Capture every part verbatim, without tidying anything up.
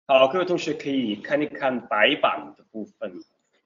好，各位同学可以看一看白板的部分。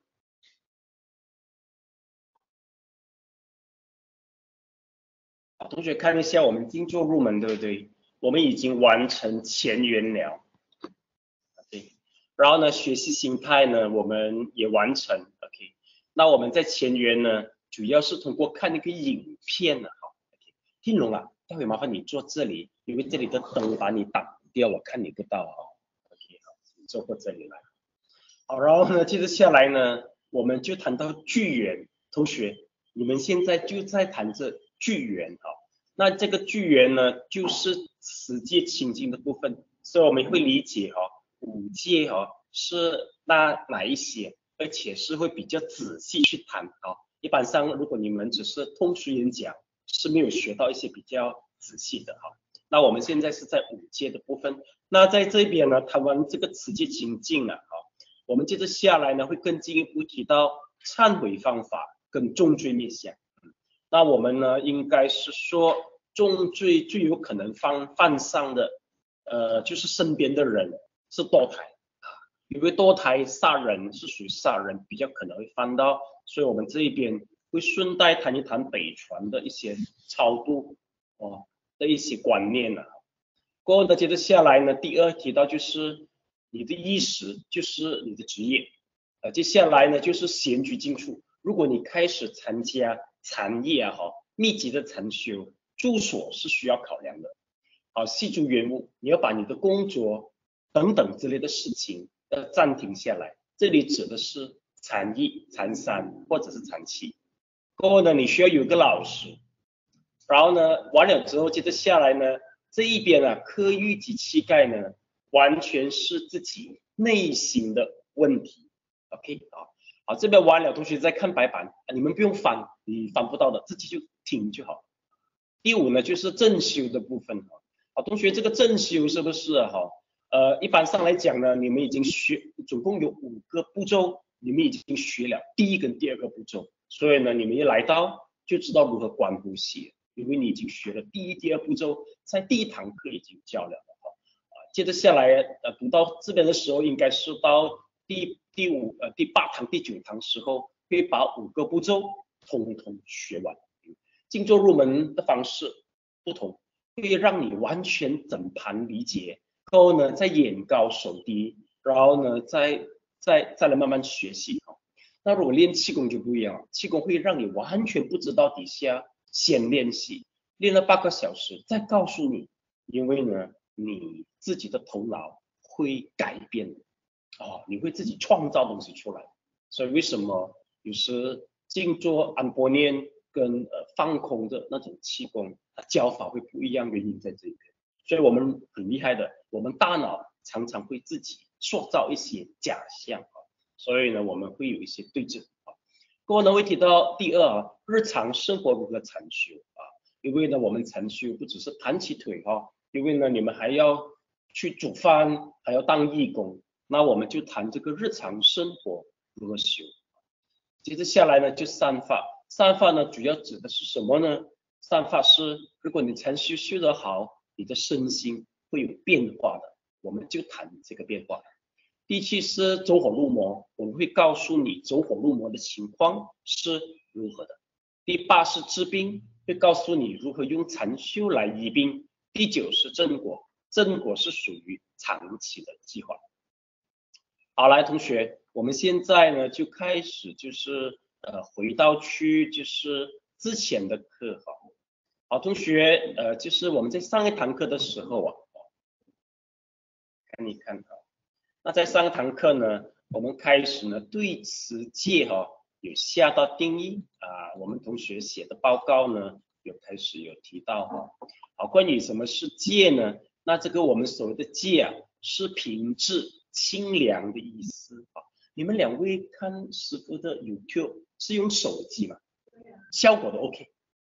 好，同学看一下我们静坐入门，对不对？我们已经完成前缘了，对。然后呢，学习形态呢，我们也完成 ，OK。那我们在前缘呢，主要是通过看那个影片呢，好 ，OK。听懂了？待会麻烦你坐这里，因为这里的灯把你挡掉，我看你不到哦 OK，好，你坐过这里来。好，然后呢，接着下来呢，我们就谈到剧缘。同学，你们现在就在谈这剧缘啊。那这个剧缘呢，就是十界清净的部分，所以我们会理解哈、哦，五界哈、哦、是那哪一些，而且是会比较仔细去谈啊。一般上，如果你们只是通俗演讲，是没有学到一些比较仔细的哈。那我们现在是在五界的部分，那在这边呢，谈完这个十界清净了啊。我们接着下来呢，会更进一步提到忏悔方法跟重罪灭相。那我们呢，应该是说重罪最有可能犯犯上的，呃，就是身边的人是堕胎啊，因为堕胎杀人是属于杀人，比较可能会犯到，所以我们这一边会顺带谈一谈北传的一些超度哦的一些观念啊。过后呢，接着下来呢，第二提到就是你的衣食，就是你的职业，呃，接下来呢就是闲居静处。如果你开始参加禅业啊，哈，密集的禅修，住所是需要考量的。好，细诸缘物，你要把你的工作等等之类的事情要暂停下来。这里指的是禅一、禅三或者是禅七。过后呢，你需要有一个老师，然后呢，完了之后接着下来呢。这一边啊，科欲及气概呢，完全是自己内心的问题。OK 啊，好，这边完了，同学在看白板，你们不用翻，你翻不到的，自己就听就好。第五呢，就是正修的部分哈。好，同学，这个正修是不是哈？呃，一般上来讲呢，你们已经学，总共有五个步骤，你们已经学了第一跟第二个步骤，所以呢，你们一来到就知道如何观呼吸。因为你已经学了第一、第二步骤，在第一堂课已经教了哈，啊，接着下来呃读到这边的时候，应该是到第第五呃第八堂、第九堂时候，会把五个步骤通通学完。静坐入门的方式不同，会让你完全整盘理解，然后呢再眼高手低，然后呢再再再来慢慢学习哈。那如果练气功就不一样，气功会让你完全不知道底下。先练习，练了八个小时，再告诉你，因为呢，你自己的头脑会改变的，哦，你会自己创造东西出来。所以为什么有时静坐安波念跟呃放空的那种气功，它教法会不一样，原因在这边。所以我们很厉害的，我们大脑常常会自己塑造一些假象啊，所以呢，我们会有一些对症。过后呢会提到第二啊，日常生活如何禅修啊？因为呢，我们禅修不只是盘起腿哈、哦，因为呢，你们还要去煮饭，还要当义工，那我们就谈这个日常生活如何修。接着下来呢，就散发，散发呢主要指的是什么呢？散发是如果你禅修修得好，你的身心会有变化的，我们就谈这个变化。第七是走火入魔，我们会告诉你走火入魔的情况是如何的。第八是治病，会告诉你如何用禅修来医病。第九是正果，正果是属于长期的计划。好，来同学，我们现在呢就开始就是呃回到去就是之前的课哈。好，同学，呃，就是我们在上一堂课的时候啊，看一看啊。那在上堂课呢，我们开始呢对持戒哈、哦、有下到定义啊，我们同学写的报告呢有开始有提到哈、哦。好，关于什么是戒呢？那这个我们所谓的戒啊，是平治清凉的意思啊。你们两位看师傅的 YouTube 是用手机嘛？效果都 OK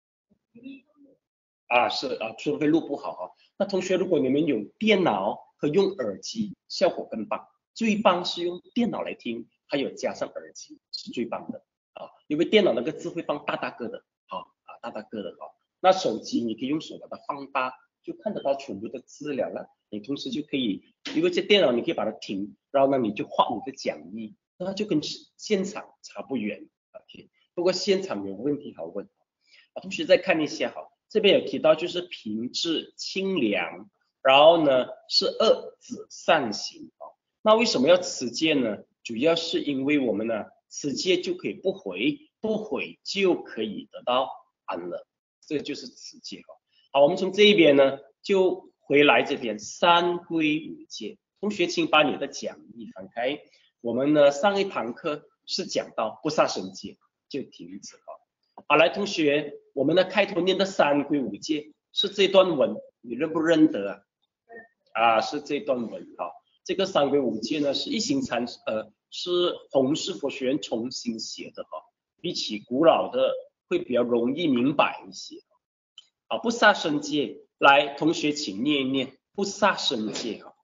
啊，是啊，除非录不好哈。那同学，如果你们有电脑和用耳机，效果更棒。最棒是用电脑来听，还有加上耳机是最棒的啊，因为电脑那个字会放大大个的，好啊，大大个的哈。那手机你可以用手把它放大， 就看得到全部的资料了。你同时就可以，因为这电脑你可以把它停，然后呢你就画你的讲义，那它就跟现场差不远。OK， 不过现场有问题好问。啊，同学再看一下哈，这边有提到就是平治清凉，然后呢是二子善行啊。那为什么要持戒呢？主要是因为我们呢持戒就可以不悔，不悔就可以得到安乐，这就是持戒哈。好，我们从这一边呢就回来这边三归五戒。同学请把你的讲义翻开，我们呢上一堂课是讲到不杀生戒，就停止哈。好，来同学，我们的开头念的三归五戒是这段文，你认不认得啊？啊，是这段文哈。这个三归五戒呢是一行禅呃是弘式佛学院重新写的哈，比起古老的会比较容易明白一些。啊，不杀生戒，来同学请念一念不杀生戒哈。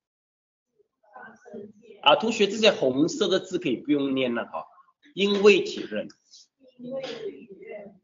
啊，同学这些红色的字可以不用念了哈，因为体认。因为体认。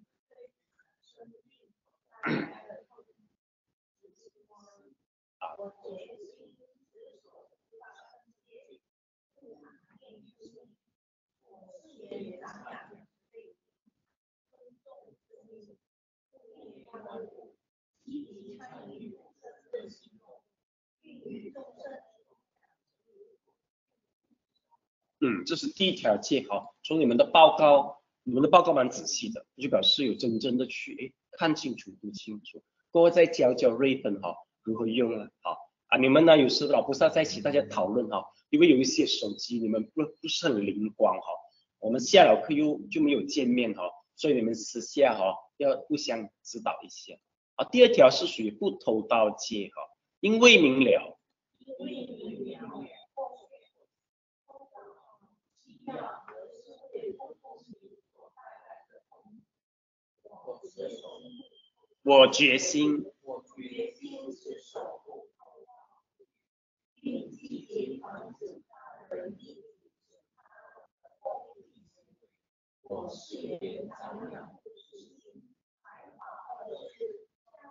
嗯，这是第一条戒哈。从你们的报告，你们的报告蛮仔细的，就表示有真正的去诶看清楚、读清楚。过后再教教瑞本哈如何用啊，好啊。你们呢有时老菩萨在一起大家讨论哈，因为有一些手机你们不不是很灵光哈，我们下了课又就没有见面哈，所以你们私下哈要互相指导一下。啊，第二条是属于不偷盗戒哈，因为明了。因为明了。我决心，我决心是守护，并积极防止他人益我誓言张扬，害怕恶事，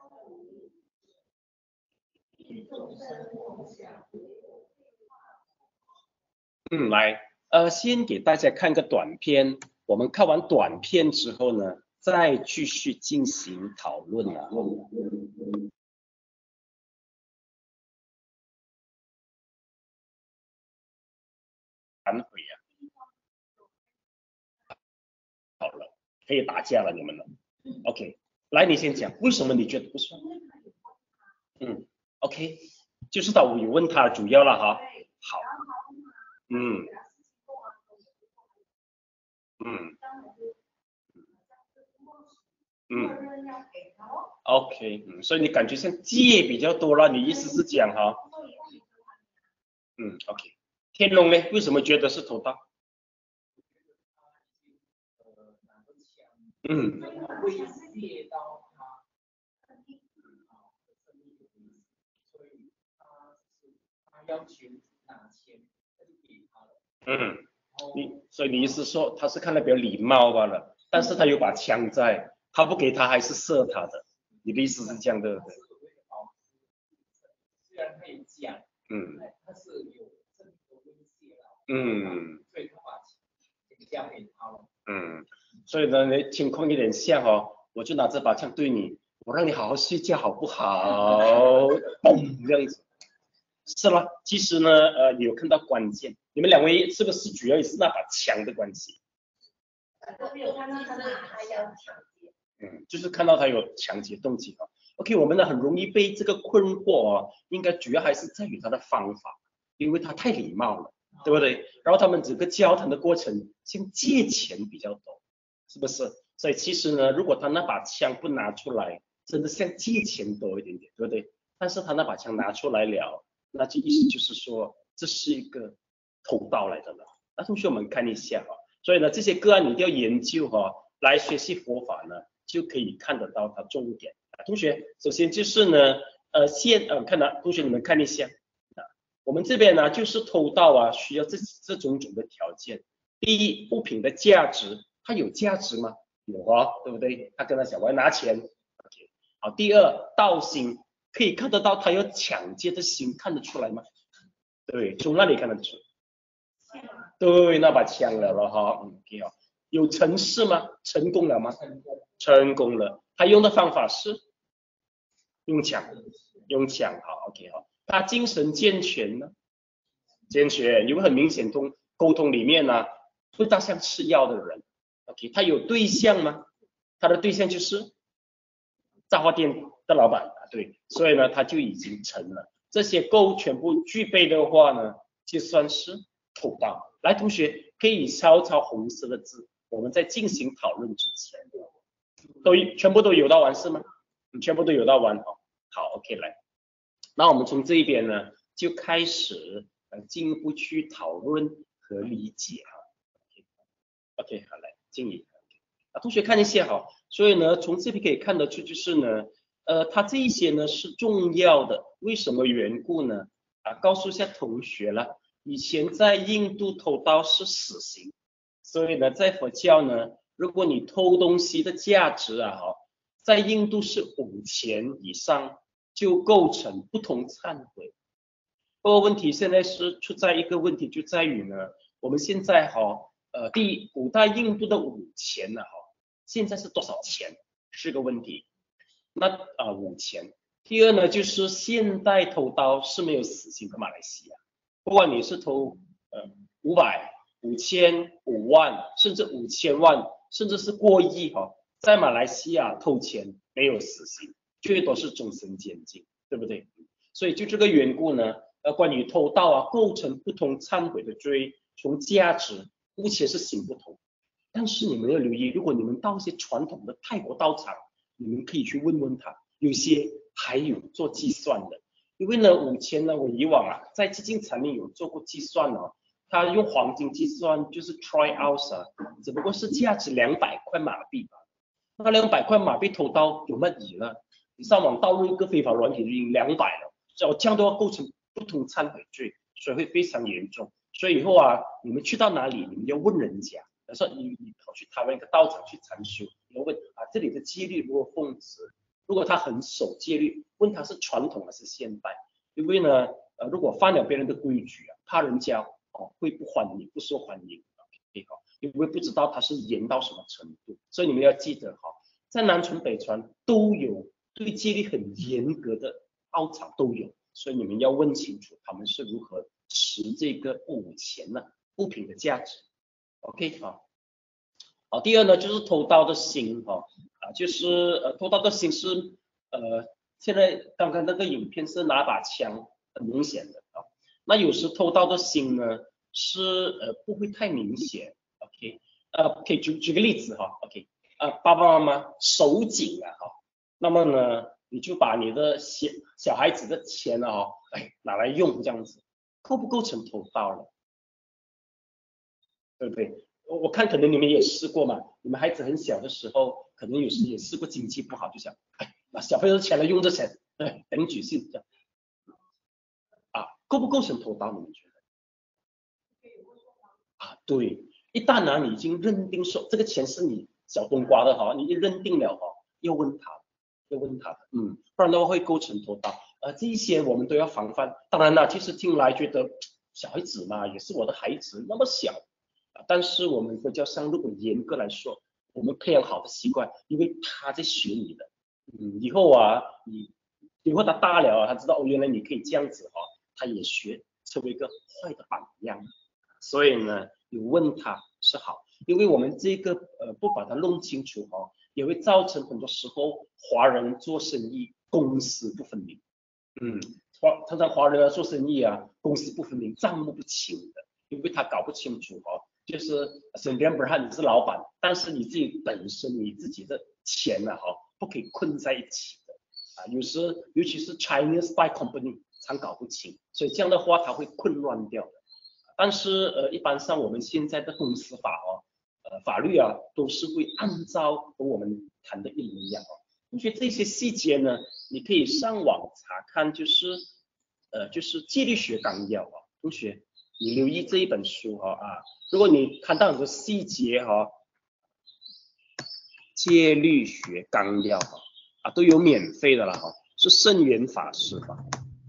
众生共享。嗯，来，呃，先给大家看个短片，我们看完短片之后呢，再继续进行讨论啊。反悔啊！好了，可以打架了，你们了。OK， 来，你先讲，为什么你觉得不算？嗯 ，OK， 就是他有问他主要了哈。好，嗯，嗯。嗯 ，OK， 嗯，所以你感觉像戒比较多了，你意思是讲哈？嗯 ，OK， 天龙呢？为什么觉得是偷盗？嗯，嗯，你所以你意思说他是看得比较礼貌罢了，但是他有把枪在，他不给他还是射他的，你的意思是这样对不对？虽然可以讲，嗯，他是有这个威胁了，嗯，所以他把枪交给他了，嗯，所以呢，你情况有点像哦，我就拿这把枪对你，我让你好好睡觉好不好？嘣，这样子。是了，其实呢，呃，你有看到关键，你们两位是不是主要也是那把枪的关系？我没有看到他拿他要抢劫。嗯，就是看到他有抢劫动机啊。OK， 我们呢很容易被这个困惑哦，应该主要还是在于他的方法，因为他太礼貌了，对不对？然后他们整个交谈的过程像借钱比较多，是不是？所以其实呢，如果他那把枪不拿出来，真的像借钱多一点点，对不对？但是他那把枪拿出来了。那这意思就是说，这是一个偷盗来的了。那同学们看一下哈，所以呢，这些个案你一定要研究哈，来学习佛法呢，就可以看得到它重点。同学，首先就是呢，呃，现呃，看到同学你们看一下啊，我们这边呢就是偷盗啊，需要这这种种的条件。第一，物品的价值，它有价值吗？有啊，对不对？他跟他小孩拿钱 ，OK。好，第二，盗心。 可以看得到他有抢劫的心，看得出来吗？对，从那里看得出。对，那把枪了了哈，嗯，挺好。有成事吗？成功了吗？成功了。他用的方法是用枪，用枪，好 ，OK 好。他精神健全呢？健全，因为很明显通沟通里面呢，会大像吃药的人 ，OK，他有对象吗？他的对象就是杂货店的老板，对，所以呢，他就已经成了。这些够全部具备的话呢，就算是偷盗。来，同学可以抄抄红色的字，我们在进行讨论之前，都全部都有到完是吗？你全部都有到完，好，好 ，OK， 来，那我们从这一边呢，就开始呃进一步去讨论和理解哈。OK， 好，来，静怡，啊，同学看一下哈，所以呢，从这边可以看得出就是呢，呃，它这一些呢是重要的，为什么缘故呢？啊，告诉一下同学了，以前在印度偷盗是死刑，所以呢，在佛教呢，如果你偷东西的价值啊，哈，在印度是五千以上就构成不同忏悔。不过问题现在是出在一个问题，就在于呢，我们现在哈，呃，第古代印度的五钱呢，哈，现在是多少钱是个问题。那啊、呃、五钱。第二呢，就是现代偷刀是没有死刑的马来西亚，不管你是偷呃五百、五千、五万，甚至五千万，甚至是过亿哈，在马来西亚偷钱没有死刑，最多是终身监禁，对不对？所以就这个缘故呢。呃，关于偷盗啊，构成不同忏悔的罪，从价值目前是行不同。但是你们要留意，如果你们到一些传统的泰国道场，你们可以去问问他，有些还有做计算的。因为呢，五千呢，我以往啊，在基金产业有做过计算哦，他用黄金计算就是 try ounce 啊，只不过是价值两百块马币吧。那两百块马币偷盗有乜意呢？你上网盗入一个非法软体就已经两百了，这样这样都要构成不同忏悔罪，所以会非常严重。所以以后啊，你们去到哪里，你们要问人家，比如说你你跑去台湾一个道场去禅修，你要问啊这里的戒律如何奉持，如果他很守戒律，问他是传统还是现代，因为呢，呃如果犯了别人的规矩啊，怕人家哦会不欢迎，不受欢迎，可以好，因为不知道他是严到什么程度，所以你们要记得哈，在南传北传都有对戒律很严格的道场都有。所以你们要问清楚他们是如何持这个物钱呢物品的价值 ，OK 好，好，第二呢就是偷盗的心哈啊，就是呃偷盗的心是呃现在刚刚那个影片是拿把枪很明显的啊，那有时偷盗的心呢是呃不会太明显 ，OK 呃可以举举个例子哈 ，OK 呃爸爸妈妈手紧啊哈，那么呢？你就把你的小小孩子的钱哦，哎，拿来用这样子，构不构成偷盗了？对不对？我我看可能你们也试过嘛，你们孩子很小的时候，可能有时也试过经济不好，就想，哎，把小朋友的钱来用这钱，哎，等举性这样啊，构不构成偷盗？你们觉得？啊，对，一旦呢你已经认定说这个钱是你小冬瓜的哈，你一认定了哈，要问他，要问他，嗯，不然的话会构成偷盗。呃，这一些我们都要防范。当然了，其实听来觉得小孩子嘛，也是我的孩子，那么小，啊但是我们佛教上如果严格来说，我们培养好的习惯，因为他在学你的，嗯，以后啊，你以后他大了啊，他知道哦，原来你可以这样子哈、哦，他也学，成为一个坏的榜样。所以呢，有问他是好，因为我们这个呃不把它弄清楚哦，也会造成很多时候华人做生意公私不分明。嗯，华常常华人啊做生意啊，公私不分明，账目不清的，因为他搞不清楚哦，就是身边不是你是老板，但是你自己本身你自己的钱呢、啊、哈，不可以困在一起的啊，有时尤其是 Chinese spy company 常搞不清，所以这样的话它会混乱掉的。但是呃，一般上我们现在的公司法哦，呃，法律啊，都是会按照和我们谈的一模一样哦。同学这些细节呢，你可以上网查看，就是呃，就是戒律学纲要啊。同学，你留意这一本书哈 啊，啊如果你看到很多细节哈、戒律学纲要哈啊，都有免费的了哈。 是圣元法师吧？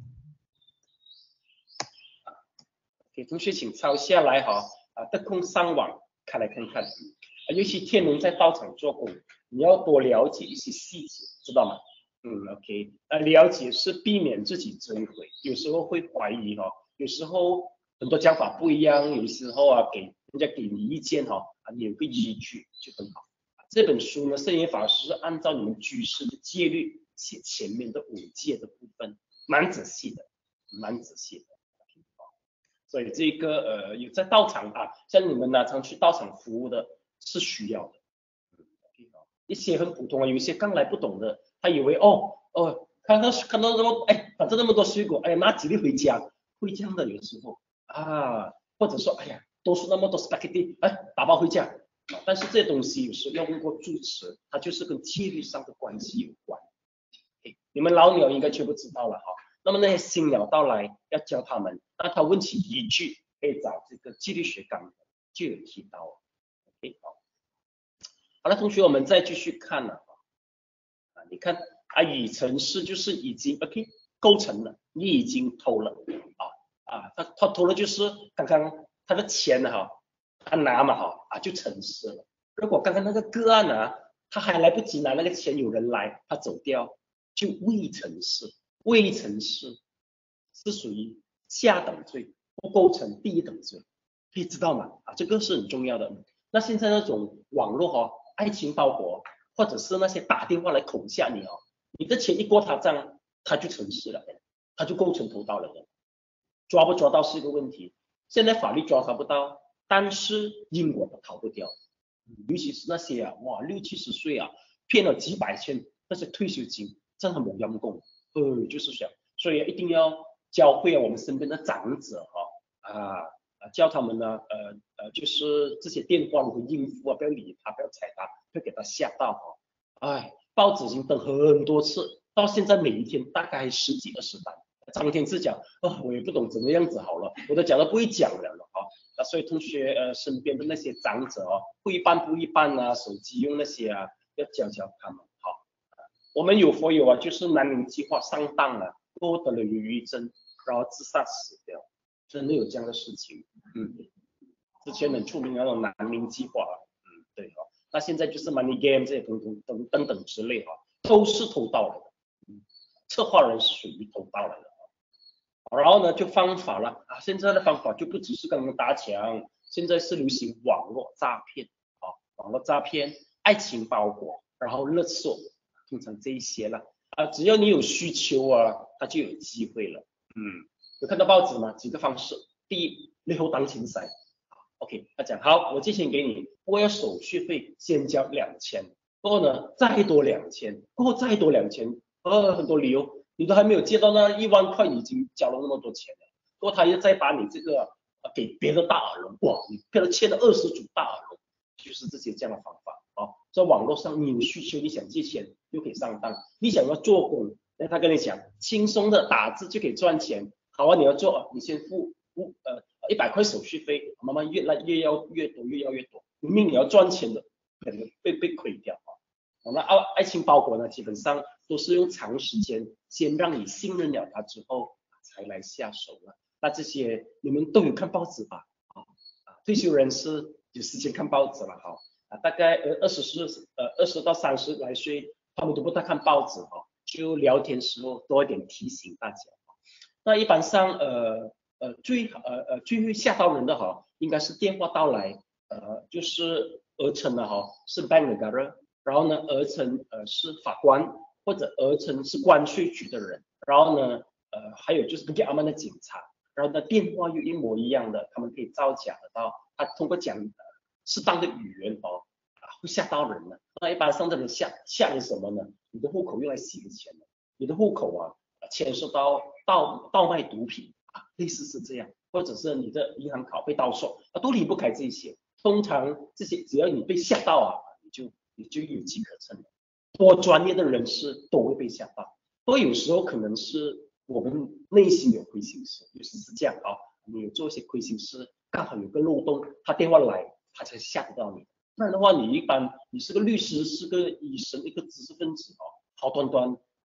给同学请抄下来哈，啊，得空上网看来看看，啊，尤其天龙在道场做工，你要多了解一些细节，知道吗？嗯 ，OK， 呃，了解是避免自己追悔，有时候会怀疑哈，有时候很多讲法不一样，有时候啊给人家给你意见哈，啊，你有个依据就很好。这本书呢，圣严法师是按照你们居士的戒律写前面的五戒的部分，蛮仔细的，蛮仔细的。所以这个呃有在道场啊，像你们呢常去道场服务的是需要的。一些很普通的，有一些刚来不懂的，他以为哦哦看到看到那么哎反正那么多水果，哎拿几粒回家，会这样的有时候啊，或者说哎呀多出那么多 spaghetti， 哎打包回家。但是这些东西有时候要问过住持，它就是跟戒律上的关系有关。你们老鸟应该全部知道了哈。那么那些新鸟到来要教他们，那他问起依据，可以找这个纪律学纲就有提到。OK， 好，好了，同学，我们再继续看了啊，你看啊，已成事就是已经 OK 构成了，你已经偷了啊啊，他他偷了就是刚刚他的钱哈，他拿嘛哈啊就成事了。如果刚刚那个个案呢，他还来不及拿那个钱，有人来他走掉，就未成事。未成事是属于下等罪，不构成第一等罪，可以知道吗？啊，这个是很重要的。那现在那种网络哈、哦，爱情包裹，或者是那些打电话来恐吓你哦，你的钱一过他账，他就成事了，他就构成偷盗了的。抓不抓到是一个问题，现在法律抓他不到，但是因果他逃不掉。尤其是那些啊，哇，六七十岁啊，骗了几百千那些退休金，真的没阴功。呃，就是这样，所以一定要教会我们身边的长者哈啊啊，教他们呢，呃呃，就是这些电话如何应付啊，不要理他，不要睬他，不要给他吓到哈。哎，报纸已经登很多次，到现在每一天大概十几二十单。张天志讲，啊，我也不懂怎么样子好了，我都讲到不会讲了了哈。那所以同学呃身边的那些长者哦，会办不一办啊，手机用那些啊，要教教他们。我们有佛友啊，就是南宁计划上当了，获得了忧郁症，然后自杀死掉，真的有这样的事情。嗯，之前很出名的那种南宁计划，嗯，对哈、哦，那现在就是 money game 这些等等等等等之类哈、哦，都是偷盗来的。嗯，策划人是属于偷盗来的。然后呢，就方法了啊，现在的方法就不只是刚刚打墙，现在是流行网络诈骗啊，网络诈骗、爱情包裹，然后勒索。通常这一些了啊，只要你有需求啊，他就有机会了。嗯，有看到报纸吗？几个方式，第一，你好当钱使 ，OK， 他讲好，我借钱给你，我要手续费先交两千，过后呢再多两千，过后再多两千，呃，很多理由，你都还没有借到那一万块，已经交了那么多钱了，过后他又再把你这个给别的大耳窿，哇，你骗了欠了二十组大耳窿，就是这些这样的方法。哦，在网络上你有需求，你想借钱就可以上当，你想要做工，那他跟你讲轻松的打字就可以赚钱，好啊，你要做，你先付付呃一百块手续费，慢慢越来越要越多，越要越多，明明你要赚钱的，可能被被亏掉啊。那爱爱情包裹呢，基本上都是用长时间先让你信任了他之后才来下手了。那这些你们都有看报纸吧？啊，退休人士有时间看报纸了哈。啊，大概呃二十四呃二十到三十来岁，他们都不太看报纸哈、哦，就聊天时候多一点提醒大家。那一般上呃呃最呃呃最会吓到人的哈，应该是电话到来，呃就是讹称的哈，是 bank 的人，然后呢讹称呃是法官或者讹称是关税局的人，然后呢呃还有就是给阿曼的警察，然后呢电话又一模一样的，他们可以造假得到，他通过讲适当的语言哦，啊，会吓到人的。那一般上的人吓吓你什么呢？你的户口用来洗的钱，你的户口啊牵涉到盗盗卖毒品啊，类似是这样，或者是你的银行卡被盗刷啊，都离不开这些。通常这些只要你被吓到啊，你就你就有机可乘了。多专业的人士都会被吓到，不过有时候可能是我们内心有亏心事，有时是这样啊，你有做一些亏心事，刚好有个漏洞，他电话来。他才吓得到你，不然的话，你一般你是个律师，是个医生，一个知识分子哦，好端端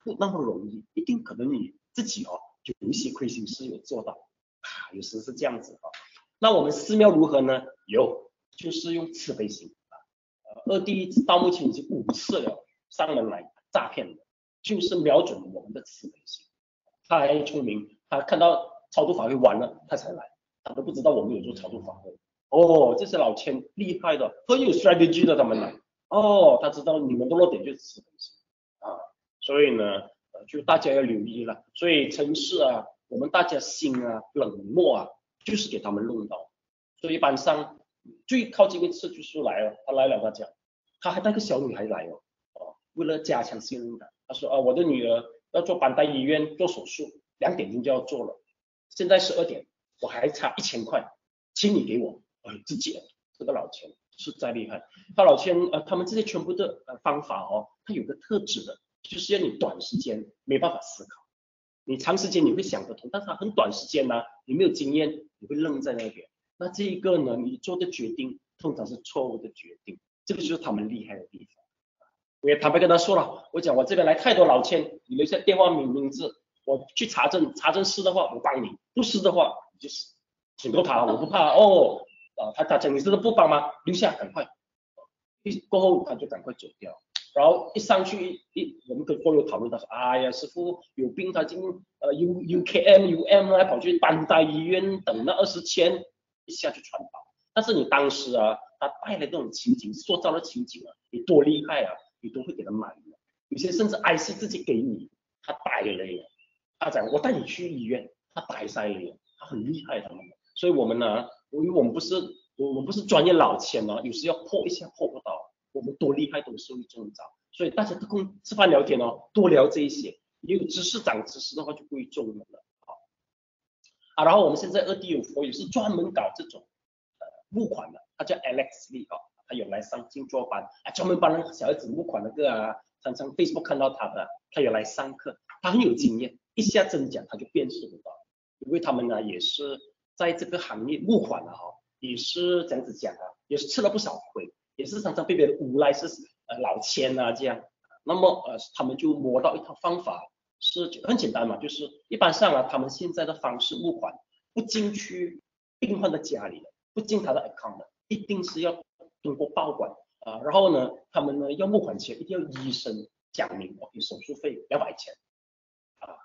不那么容易，一定可能你自己哦有一些亏心事有做到啊，有时是这样子哦。那我们寺庙如何呢？有，就是用慈悲心啊。呃，二弟到目前已经五次了上门来诈骗的，就是瞄准我们的慈悲心。他还聪明，他看到超度法会完了，他才来，他都不知道我们有做超度法会。哦，这些老千厉害的，很有 strategy 的，他们来。哦，他知道你们的弱点就是慈悲心啊，所以呢，呃，就大家要留意了。所以城市啊，我们大家心啊冷漠啊，就是给他们弄到。所以一般上最靠近一次就是来了，他来了，他讲，他还带个小女孩来哦，哦，为了加强信任感，他说啊，我的女儿要做板带医院做手术，两点钟就要做了，现在十二点，我还差一千块，请你给我，哎，自己这个老千实在厉害，他老千呃，他们这些全部的呃方法哦，它有个特质的，就是要你短时间没办法思考，你长时间你会想得通，但是它很短时间呢、啊，你没有经验，你会愣在那边。那这一个呢，你做的决定通常是错误的决定，这个就是他们厉害的地方。我也坦白跟他说了，我讲我这边来太多老千，你留下电话名名字，我去查证，查证是的话我帮你，不是的话你就请求他，我不怕哦。啊，他他讲你真的不帮吗？留下，赶快。一过后他就赶快走掉，然后一上去一我们跟朋友讨论，他说，哎呀师傅有病，他进呃 U U K M U M 啊，跑去担待医院等了二十天，一下就传爆。但是你当时啊，他带来这种情景，塑造的情景啊，你多厉害啊，你都会给他买的。有些甚至 I C 自己给你，他带了耶，他讲我带你去医院，他带塞了耶，他很厉害他们。所以我们呢，因为我们不是我们不是专业老千哦，有时要破一下破不到，我们多厉害都是会中招。所以大家得空吃饭聊天哦，多聊这一些，也有知识长知识的话就不会中了啊。然后我们现在二 D 有佛也是专门搞这种呃募款的，他叫 Alex Lee 哦，他有来上静坐班啊，专门帮人小孩子募款那个啊，常常 Facebook 看到他的，他有来上课，他很有经验，一下真假他就辨识不到，因为他们呢也是在这个行业募款的哈、哦，也是这样子讲啊，也是吃了不少亏，也是常常被别人诬赖是呃老千啊这样，那么呃他们就摸到一套方法。是很简单嘛，就是一般上啊，他们现在的方式募款不进去病患的家里的，不进他的 account 的，一定是要通过报馆啊、呃，然后呢，他们呢要募款前一定要医生讲明，OK，手术费两百钱啊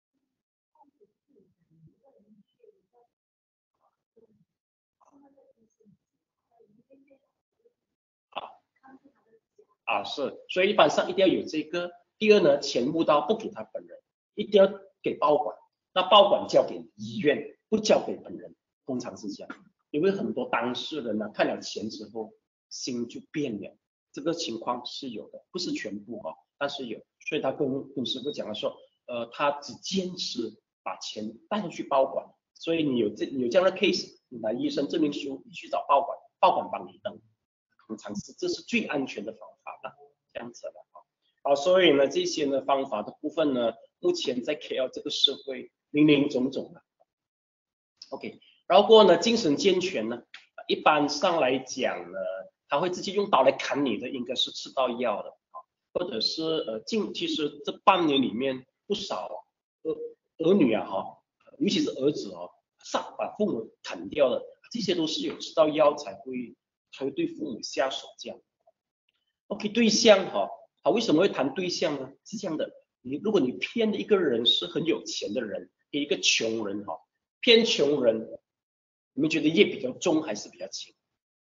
啊啊是，所以一般上一定要有这个。第二呢，钱募到不给他本人，一定要给报馆，那报馆交给医院，不交给本人，通常是这样。因为很多当事人呢，看了钱之后心就变了，这个情况是有的，不是全部哈、哦，但是有。所以他跟跟师傅讲了说，呃，他只坚持把钱带回去报馆，所以你有这你有这样的 case，你拿医生证明书，你去找报馆，报馆帮你登，通常是这是最安全的方法了，这样子了哈。好，所以呢，这些呢方法的部分呢，目前在 K L 这个社会林林总总的。OK，然后过呢，精神健全呢，一般上来讲呢，他会直接用刀来砍你的，应该是吃到药的啊，或者是呃近其实这半年里面不少儿儿女啊哈，尤其是儿子哦，杀把父母砍掉了，这些都是有吃到药才会才会对父母下手这样。OK，对象哈、哦，他为什么会谈对象呢？是这样的，你如果你骗的一个人是很有钱的人，给一个穷人哈、哦，骗穷人，你们觉得业比较重还是比较轻？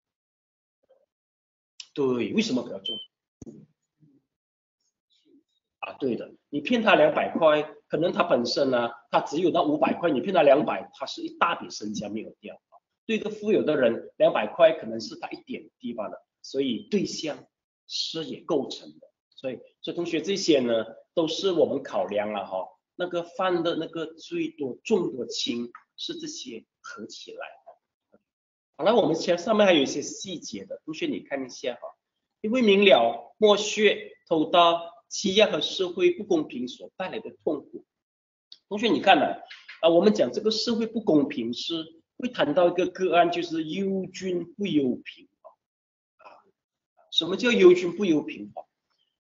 对，为什么比较重？啊，对的，你骗他两百块，可能他本身呢，他只有那五百块，你骗他两百，他是一大笔身家没有掉。对一个富有的人，两百块可能是他一点滴罢了，所以对象是也构成的。所以，所以同学这些呢，都是我们考量了哈，那个犯的那个最多重多轻是这些合起来。好了，我们前上面还有一些细节的，同学你看一下哈。因为明了剥削、偷盗、欺压和社会不公平所带来的痛苦。同学你看呢、啊？啊，我们讲这个社会不公平是会谈到一个个案，就是忧君不忧贫啊。什么叫忧君不忧贫啊？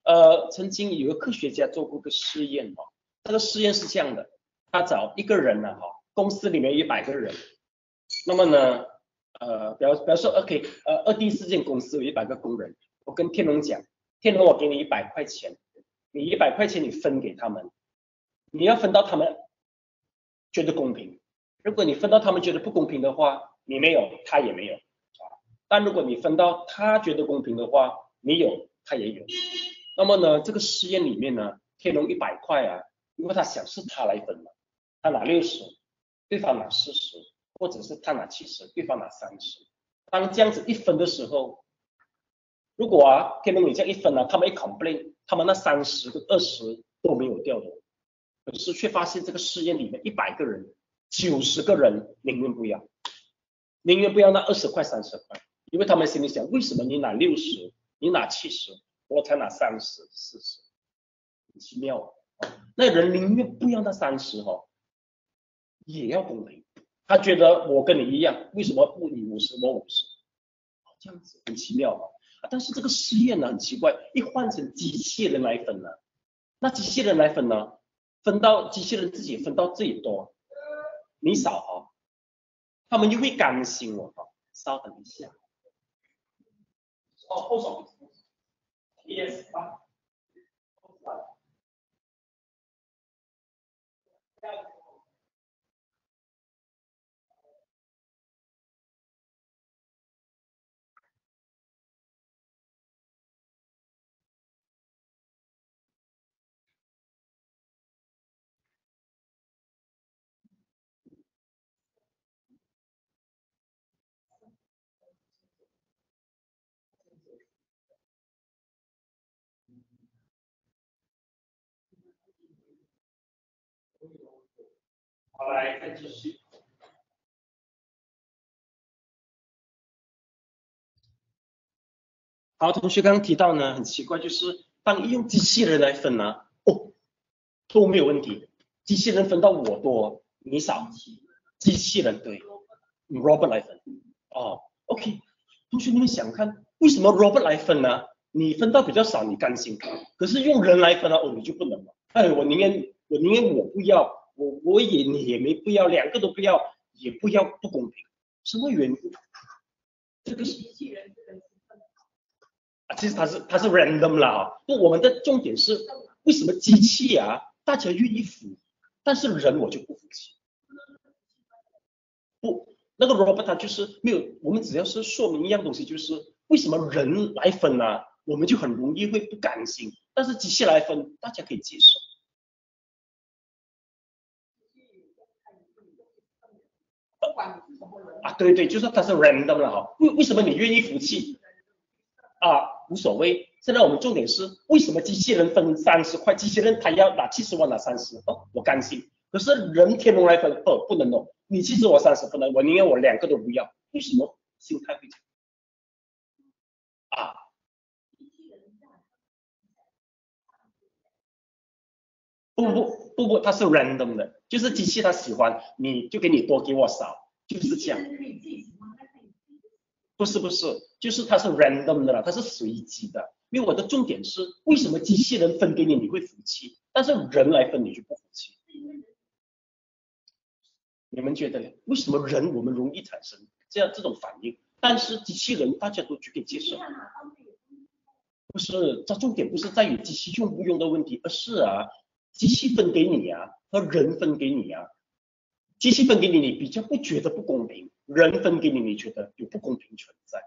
呃，曾经有个科学家做过个试验哈、哦，这个试验是这样的，他找一个人呢哈、哦，公司里面一百个人，那么呢，呃，比方比方说 OK， 呃，二 D 四件公司有一百个工人，我跟天龙讲，天龙我给你一百块钱，你一百块钱你分给他们，你要分到他们觉得公平，如果你分到他们觉得不公平的话，你没有，他也没有啊。但如果你分到他觉得公平的话，你有，他也有。那么呢，这个实验里面呢，天龙一百块啊，因为他想是他来分嘛，他拿六十，对方拿四十，或者是他拿七十，对方拿三十。当这样子一分的时候，如果啊，天龙你这样一分啊，他们一 complain，他们那三十跟二十都没有掉的，可是却发现这个试验里面一百个人，九十个人宁愿不要，宁愿不要那二十块三十块，因为他们心里想，为什么你拿六十，你拿七十，我才拿三十四十，很奇妙啊！那人宁愿不要那三十哦，也要公平。他觉得我跟你一样，为什么不你五十我五十？这样子很奇妙啊！但是这个试验呢很奇怪，一换成机器人来分呢，那机器人来分呢，分到机器人自己分到自己多，你少哦，他们就会甘心哦。稍等一下，哦，后手 P S 八。好，来再继续。好，同学刚刚提到呢，很奇怪，就是当用机器人来分呢，哦，都没有问题，机器人分到我多，你少，机器人对 ，Robert 来分，哦 ，OK，同学你们想看，为什么 Robert 来分呢？你分到比较少，你甘心，可是用人来分呢，哦，你就不能了，哎，我宁愿我宁愿我不要，我我也你也没不要，两个都不要，也不要不公平，什么原因？这个是机器人。其实它是它是 random 啦，不，我们的重点是为什么机器啊，大家愿意服，但是人我就不服气。不，那个 robot 它就是没有，我们只要是说明一样东西，就是为什么人来分呢、啊，我们就很容易会不甘心，但是机器来分，大家可以接受。啊，对对，就是它是 random 了哈。为为什么你愿意服气？啊，无所谓。现在我们重点是为什么机器人分三十块，机器人他要拿七十万拿三十，哦，我甘心。可是人天龙来分，哦，不能哦，你七十我三十不能，我宁愿我两个都不要。为什么心态会这样啊？不不不不，它是 random 的，就是机器它喜欢你就给你多给我少，就是这样。不是不是，就是它是 random 的啦，它是随机的。因为我的重点是，为什么机器人分给你你会服气，但是人来分你就不服气？你们觉得呢？为什么人我们容易产生这样这种反应，但是机器人大家都去可以接受？不是，这重点不是在于机器用不用的问题，而是啊，机器分给你啊和人分给你啊，机器分给你你比较不觉得不公平，人分给你你觉得有不公平存在。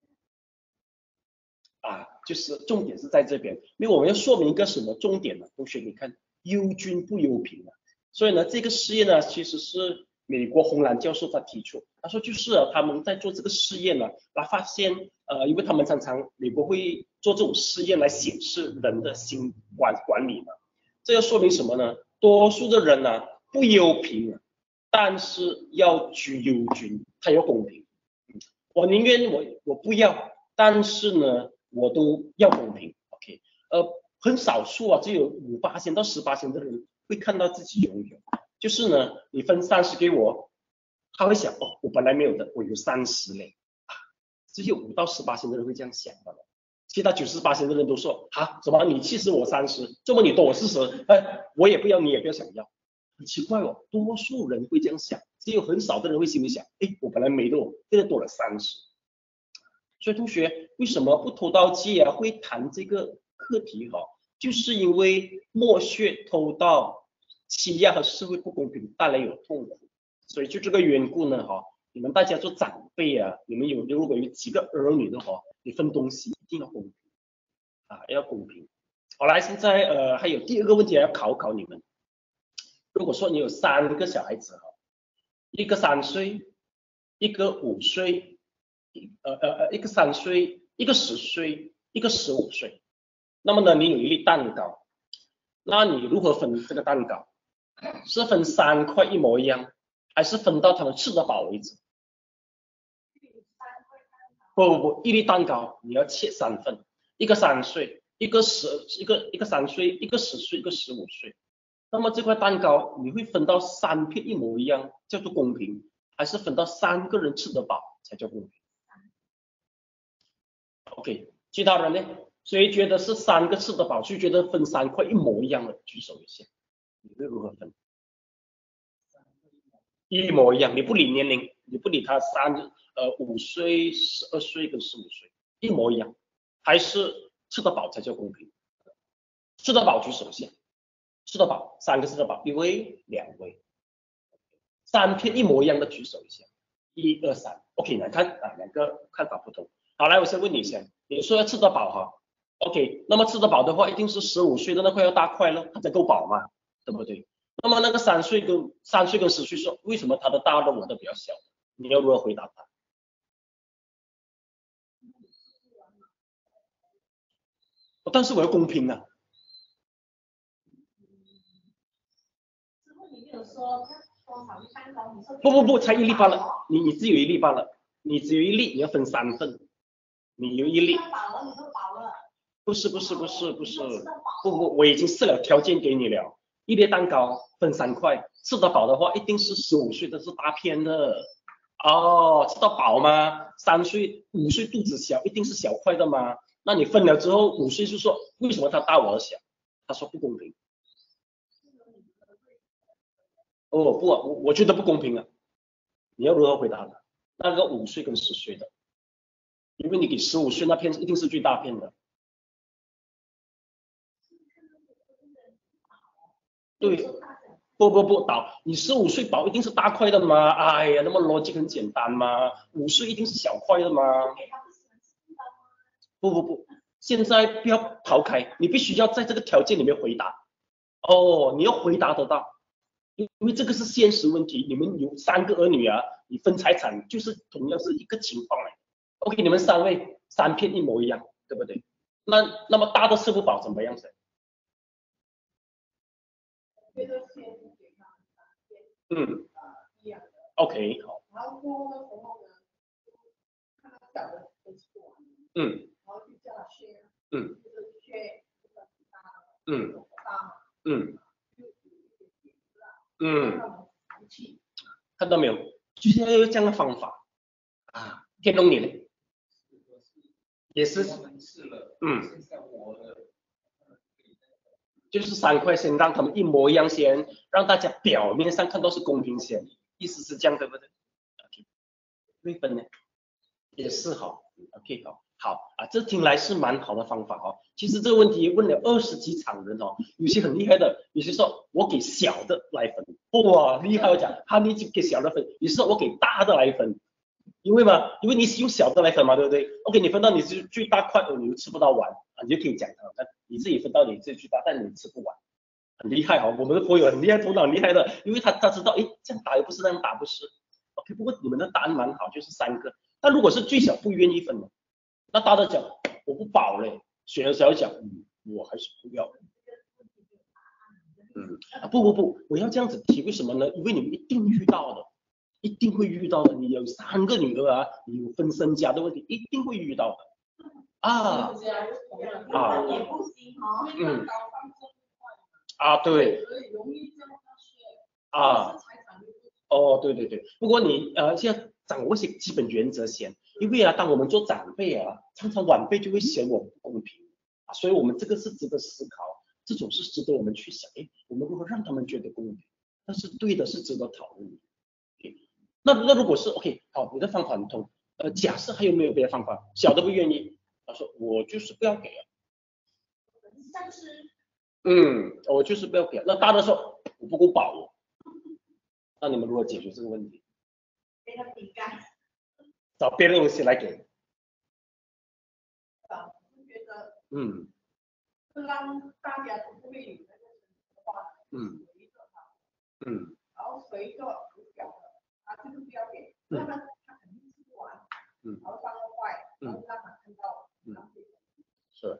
啊，就是重点是在这边，因为我们要说明一个什么重点呢？同学，你看忧君不忧贫啊，所以呢，这个试验呢，其实是美国洪兰教授他提出，他说就是啊，他们在做这个试验呢，他发现呃，因为他们常常美国会做这种试验来显示人的心管管理嘛，这要说明什么呢？多数的人呢不忧贫，但是要居忧君，他要公平。我宁愿我我不要，但是呢，我都要公平。OK，呃，很少数啊，只有五八千到十八千的人会看到自己拥有。就是呢，你分三十给我，他会想哦，我本来没有的，我有三十嘞。啊，只有五到十八千的人会这样想的。 其他九十八的人都说啊，怎么你七十我三十，怎么你多我四十？哎，我也不要，你也不要想要，很奇怪哦，多数人会这样想，只有很少的人会心里想，哎，我本来没多，现在多了三十。所以同学为什么不偷盗戒啊会谈这个课题哈、哦？就是因为剥削、偷盗、欺压和社会不公平带来有痛苦，所以就这个缘故呢哈、哦，你们大家做长辈啊，你们有如果有几个儿女的话，你分东西一定要公平啊，要公平。好来，现在呃还有第二个问题要考考你们，如果说你有三个小孩子哈，一个三岁，一个五岁。呃呃呃，一个三岁，一个十岁，一个十五岁。那么呢，你有一粒蛋糕，那你如何分这个蛋糕？是分三块一模一样，还是分到他们吃得饱为止？不不不，一粒蛋糕你要切三份，一个三岁，一个十，一个一个三岁，一个十岁，一个十五岁。那么这块蛋糕你会分到三片一模一样，叫做公平，还是分到三个人吃得饱才叫公平？ OK， 其他人呢？谁觉得是三个吃得饱？谁觉得分三块一模一样的？举手一下。你会如何分？一模一样，你不理年龄，你不理他三呃五岁、十二岁跟十五岁，一模一样，还是吃得饱才叫公平？吃得饱举手一下。吃得饱，三个吃得饱，一位、两位，三片一模一样的举手一下。一二三 ，OK， 来看啊，两个看法不同。好，来，我先问你先，你说要吃得饱哈 ，OK， 那么吃得饱的话，一定是十五岁的那块要大块了，它才够饱嘛，对不对？那么那个三岁跟三岁跟十岁说，为什么他的大的我的比较小？你要如何回答他？但是我要公平啊。不不不，才一粒罢了，你你只有一粒罢了，你只有一粒，你要分三份，你有一粒。不是不是不是不是，不不，我已经设了条件给你了，一粒蛋糕分三块，吃得饱的话一定是十五岁的是大片的。哦，吃得饱吗？三岁五岁肚子小，一定是小块的吗？那你分了之后，五岁就说为什么他大我小？他说不公平。哦不，我我觉得不公平啊。你要如何回答呢？那个五岁跟十岁的，因为你给十五岁那片一定是最大片的。对，不不不，倒，你十五岁倒一定是大块的吗？哎呀，那么逻辑很简单吗？五岁一定是小块的吗？不不不，现在不要逃开，你必须要在这个条件里面回答。哦，你要回答得到，因为这个是现实问题。你们有三个儿女啊，你分财产就是同样是一个情况来。OK，你们三位三片一模一样，对不对？那那么大的吃不饱怎么样子？嗯，OK，好。嗯嗯嗯嗯嗯，看到没有？就是要有这样的方法啊。天龙你呢？也是，嗯，就是三块先让他们一模一样先，让大家表面上看到是公平先，意思是这样对不对 ？OK，对分呢？也是好 ，OK 好，好啊，这听来是蛮好的方法哦。其实这个问题问了二十几场人哦，有些很厉害的，有些说我给小的来分，哇，厉害！我讲他你就给小的分，有些说我给大的来分，因为嘛，因为你是用小的来分嘛，对不对 ？OK，你分到你是最大块，你又吃不到完啊，你就可以讲他，你自己分到你自己最大，但你吃不完，很厉害哦。我们的朋友很厉害，头脑很厉害的，因为他他知道，诶，这样打又不是那样打不是。OK，不过你们的答案蛮好，就是三个。那如果是最小不愿意分呢？那大的讲我不饱嘞，选的小讲，嗯，我还是不要。嗯，啊不不不，我要这样子提，为什么呢？因为你们一定遇到的，一定会遇到的。你有三个女儿啊，你有分身家的问题，一定会遇到的啊啊，嗯啊对啊。哦，对对对，不过你呃，先掌握一些基本原则先， 因为啊，当我们做长辈啊，常常晚辈就会嫌我不公平啊，所以我们这个是值得思考，这种是值得我们去想，哎，我们如何让他们觉得公平？但是对的是值得讨论的。OK，那那如果是 OK， 好，你的方法很通，呃，假设还有没有别的方法？小的不愿意，他说我就是不要给啊，嗯，我就是不要给，那大的说我不够饱哦，那你们如何解决这个问题？找别的东西来给，嗯让大家都不会有那个话， 嗯有一个好， 嗯然后谁做不小的，他就是不要给，那么他肯定吃不完， 嗯， 然后当坏，然后让他看到， 嗯，是，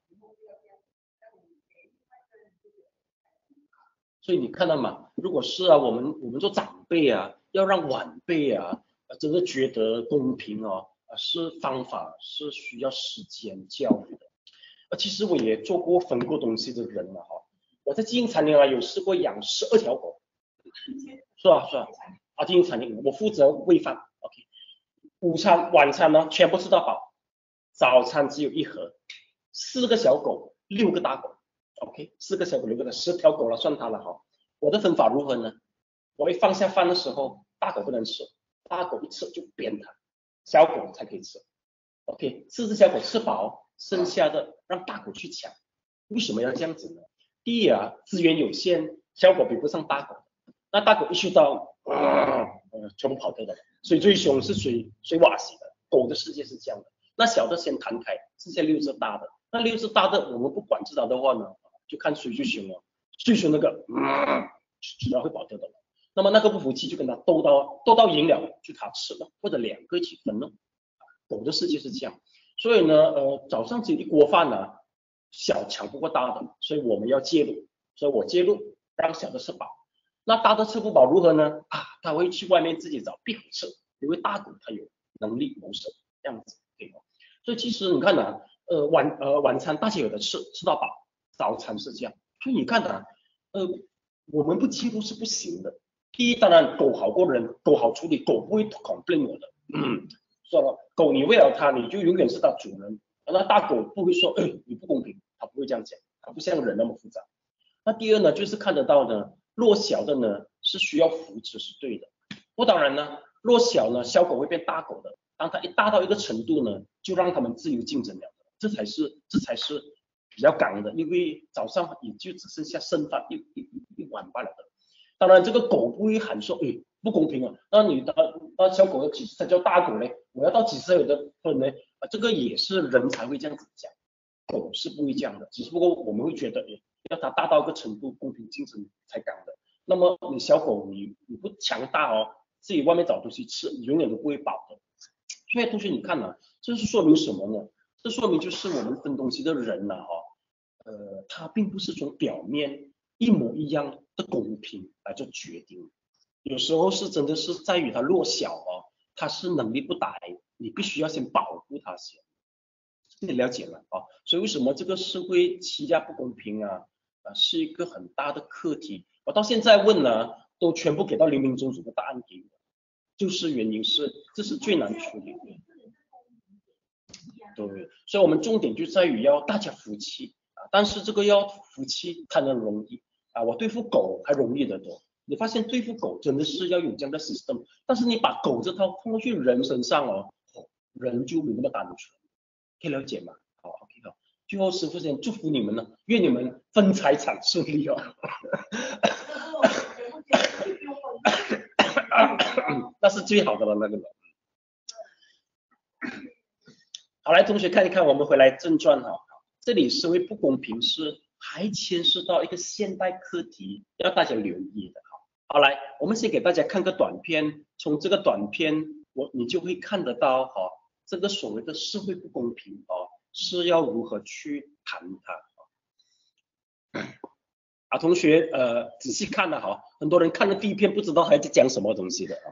所以你看到吗？如果是啊，我们我们做长辈啊，要让晚辈啊，呃真的觉得公平哦，呃是方法是需要时间教育的。呃，其实我也做过分过东西的人了哈，我在经营餐厅啊有试过养十二条狗，是吧是吧？啊，经营餐厅我负责喂饭 ，OK，午餐晚餐呢全部吃到饱，早餐只有一盒，四个小狗，六个大狗，OK，四个小狗六个大，十条狗了，算它了哈。我的分法如何呢？我一放下饭的时候，大狗不能吃，大狗一吃就鞭它，小狗才可以吃。OK，四只小狗吃饱，剩下的让大狗去抢。为什么要这样子呢？第一啊，资源有限，小狗比不上大狗，那大狗一去到，呃，呃全部跑掉的。谁最凶是谁谁瓦西的，狗的世界是这样的。那小的先弹开，剩下六只大的。那六只大的我们不管知道的话呢，就看谁最凶了。最凶那个，嗯，自然会跑掉的。那么那个不服气就跟他斗到斗到赢了，就他吃了，或者两个一起分了。狗的世界是这样，所以呢，呃，早上只有一锅饭呢，小抢不过大的，所以我们要介入，所以我介入，让小的吃饱。那大的吃不饱如何呢？啊，他会去外面自己找壁虎吃，因为大狗它有能力谋生，这样子，对吗？所以其实你看呢、啊，呃晚呃晚餐大家有的吃，吃到饱，早餐是这样，所以你看呢、啊，呃我们不介入是不行的。第一，当然狗好过人，狗好处理，狗不会 complain 我的，嗯，说了，狗你喂了它，你就永远是它主人。那大狗不会说，哎，你不公平，它不会这样讲，它不像人那么复杂。那第二呢，就是看得到呢，弱小的呢是需要扶持，是对的。不，当然呢，弱小呢，小狗会变大狗的。当它一大到一个程度呢，就让它们自由竞争了，这才是这才是比较刚的，因为早上也就只剩下剩饭一一一碗罢了的。当然，这个狗不会喊说，哎，不公平啊！那你的那小狗要几十才叫大狗呢？我要到几十才有的分呢？啊，这个也是人才会这样子讲，狗是不会这样的，只不过我们会觉得，哎，要它大到一个程度，公平竞争才刚的。那么你小狗你你不强大哦，自己外面找东西吃，你永远都不会饱的。所以同学你看呢、啊，这是说明什么呢？这说明就是我们分东西的人呢、啊，哈，呃，他并不是从表面一模一样的公平来做决定，有时候是真的是在于他弱小哦，他是能力不达，你必须要先保护他先，你了解了啊、哦？所以为什么这个社会欺压不公平啊？啊，是一个很大的课题。我到现在问呢，都全部给到林林总总的答案给我，就是原因是这是最难处理的。对，所以我们重点就在于要大家服气啊，但是这个要服气谈得容易啊，我对付狗还容易得多。你发现对付狗真的是要有这样的 system，但是你把狗这套放过去人身上哦，人就没那么单纯，可以了解吗？好 ，OK 好。最后师傅先祝福你们呢，愿你们分财产顺利哦。那是最好的了，那个了。好，来同学看一看，我们回来正传哈。这里社会不公平是还牵涉到一个现代课题，要大家留意的哈。好，来，我们先给大家看个短片，从这个短片我你就会看得到哈，这个所谓的社会不公平哦，是要如何去谈它。啊，同学呃仔细看了哈，很多人看了第一篇不知道还在讲什么东西的啊。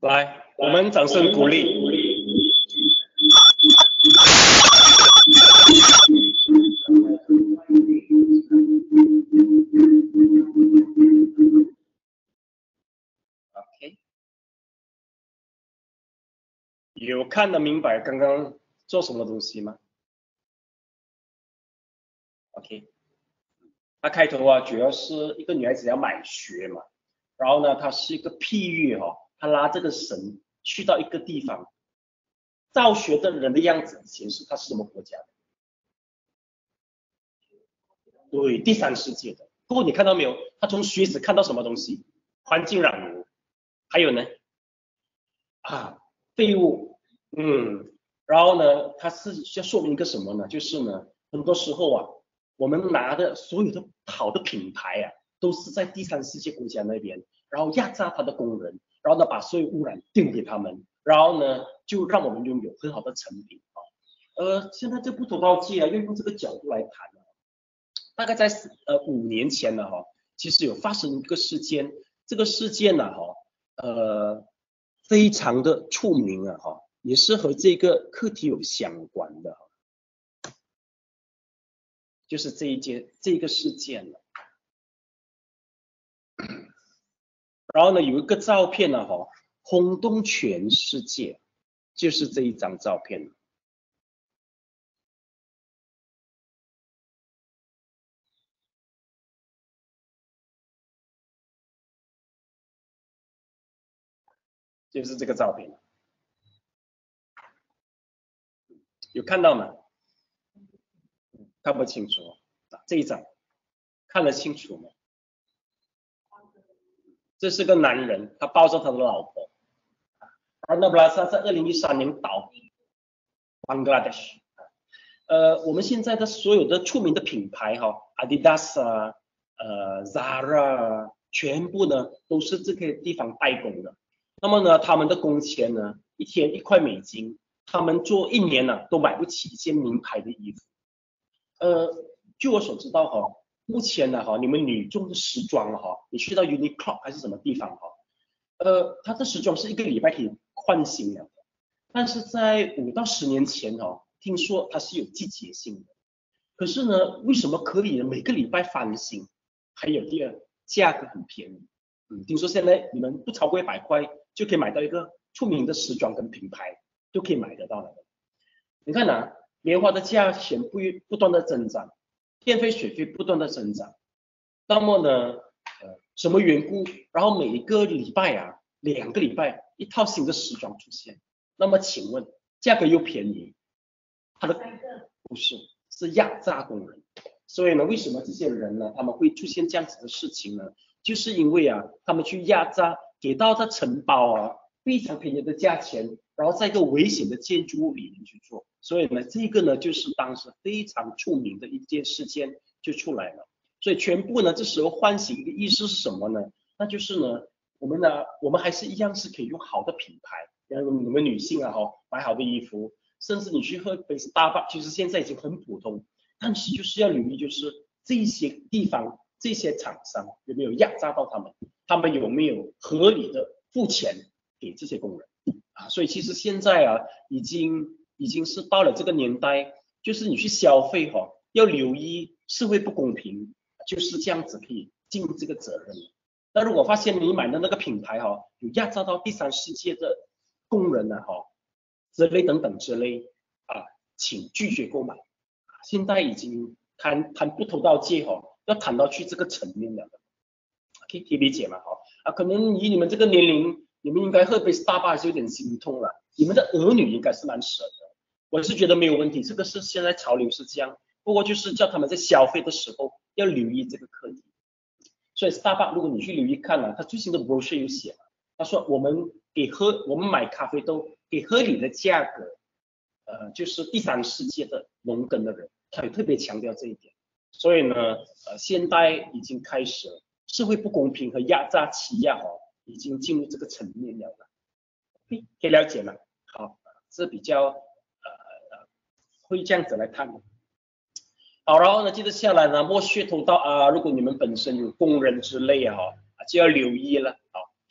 来，我们掌声鼓励。OK， 有看得明白刚刚做什么东西吗 ？OK， 它开头啊，主要是一个女孩子要买鞋嘛，然后呢，它是一个譬喻哈、哦，她拉这个绳去到一个地方，造鞋的人的样子显示他是什么国家的？对，第三世界的。不过你看到没有？他从靴子看到什么东西？环境染污，还有呢？啊，废物，嗯，然后呢，它是要说明一个什么呢？就是呢，很多时候啊，我们拿的所有的好的品牌啊，都是在第三世界国家那边，然后压榨他的工人，然后呢，把所有污染丢给他们，然后呢，就让我们拥有很好的成品啊。呃，现在这葡萄刀界啊，要用这个角度来谈啊，大概在呃五年前呢哈、哦，其实有发生一个事件，这个事件呢哈，呃。非常的出名啊哈，也是和这个课题有相关的，就是这一件这个事件了。然后呢，有一个照片呢哈，轰动全世界，就是这一张照片。就是这个照片，有看到吗？看不清楚啊，这一张看得清楚吗？这是个男人，他抱着他的老婆。然后呢，布拉萨在二零一三年倒闭 ，Bangladesh。呃，我们现在的所有的出名的品牌哈 ，Adidas 啊，呃，Zara 啊，全部呢都是这个地方代工的。那么呢，他们的工钱呢，一天一块美金，他们做一年呢都买不起一件名牌的衣服。呃，据我所知道哈，目前呢哈，你们女众的时装哈，你去到 Uniqlo 还是什么地方哈，呃，它的时装是一个礼拜可以换新的，但是在五到十年前哈，听说它是有季节性的。可是呢，为什么可以每个礼拜翻新？还有第二，价格很便宜。嗯，听说现在你们不超过一百块就可以买到一个出名的时装跟品牌，都可以买得到的。你看啊，棉花的价钱不不断的增长，电费水费不断的增长，那么呢，呃，什么缘故？然后每一个礼拜啊，两个礼拜一套新的时装出现，那么请问价格又便宜，它的不是是压榨工人，所以呢，为什么这些人呢，他们会出现这样子的事情呢？就是因为啊，他们去压榨，给到这承包啊非常便宜的价钱，然后在一个危险的建筑物里面去做，所以呢，这个呢就是当时非常出名的一件事件就出来了。所以全部呢，这时候唤醒的意思是什么呢？那就是呢，我们呢，我们还是一样是可以用好的品牌，让你们女性啊哈，买好的衣服，甚至你去喝杯 Starbucks，其实现在已经很普通，但是就是要留意，就是这些地方这些厂商有没有压榨到他们，他们有没有合理的付钱给这些工人啊？所以其实现在啊，已经已经是到了这个年代，就是你去消费哈、哦，要留意社会不公平，就是这样子可以尽这个责任。那如果发现你买的那个品牌哈、哦，有压榨到第三世界的工人呢、啊、哈，之类等等之类啊，请拒绝购买。现在已经谈谈不投到界哈、哦，要谈到去这个层面了，可以可以理解吗？哈啊，可能以你们这个年龄，你们应该喝杯 Starbucks 是有点心痛了。你们的儿女应该是蛮舍得，我是觉得没有问题，这个是现在潮流是这样，不过就是叫他们在消费的时候要留意这个课题。所以 Starbucks 如果你去留意看啊，它最新的 brochure 有写，他说我们给喝我们买咖啡豆给合理的价格，呃，就是第三世界的农耕的人，他有特别强调这一点。所以呢，呃，现代已经开始了，社会不公平和压榨欺压哦，已经进入这个层面了了。可以了解吗？好，这比较呃呃会这样子来看。好，然后呢，接着下来呢，莫噱头到啊，如果你们本身有工人之类啊，就要留意了啊，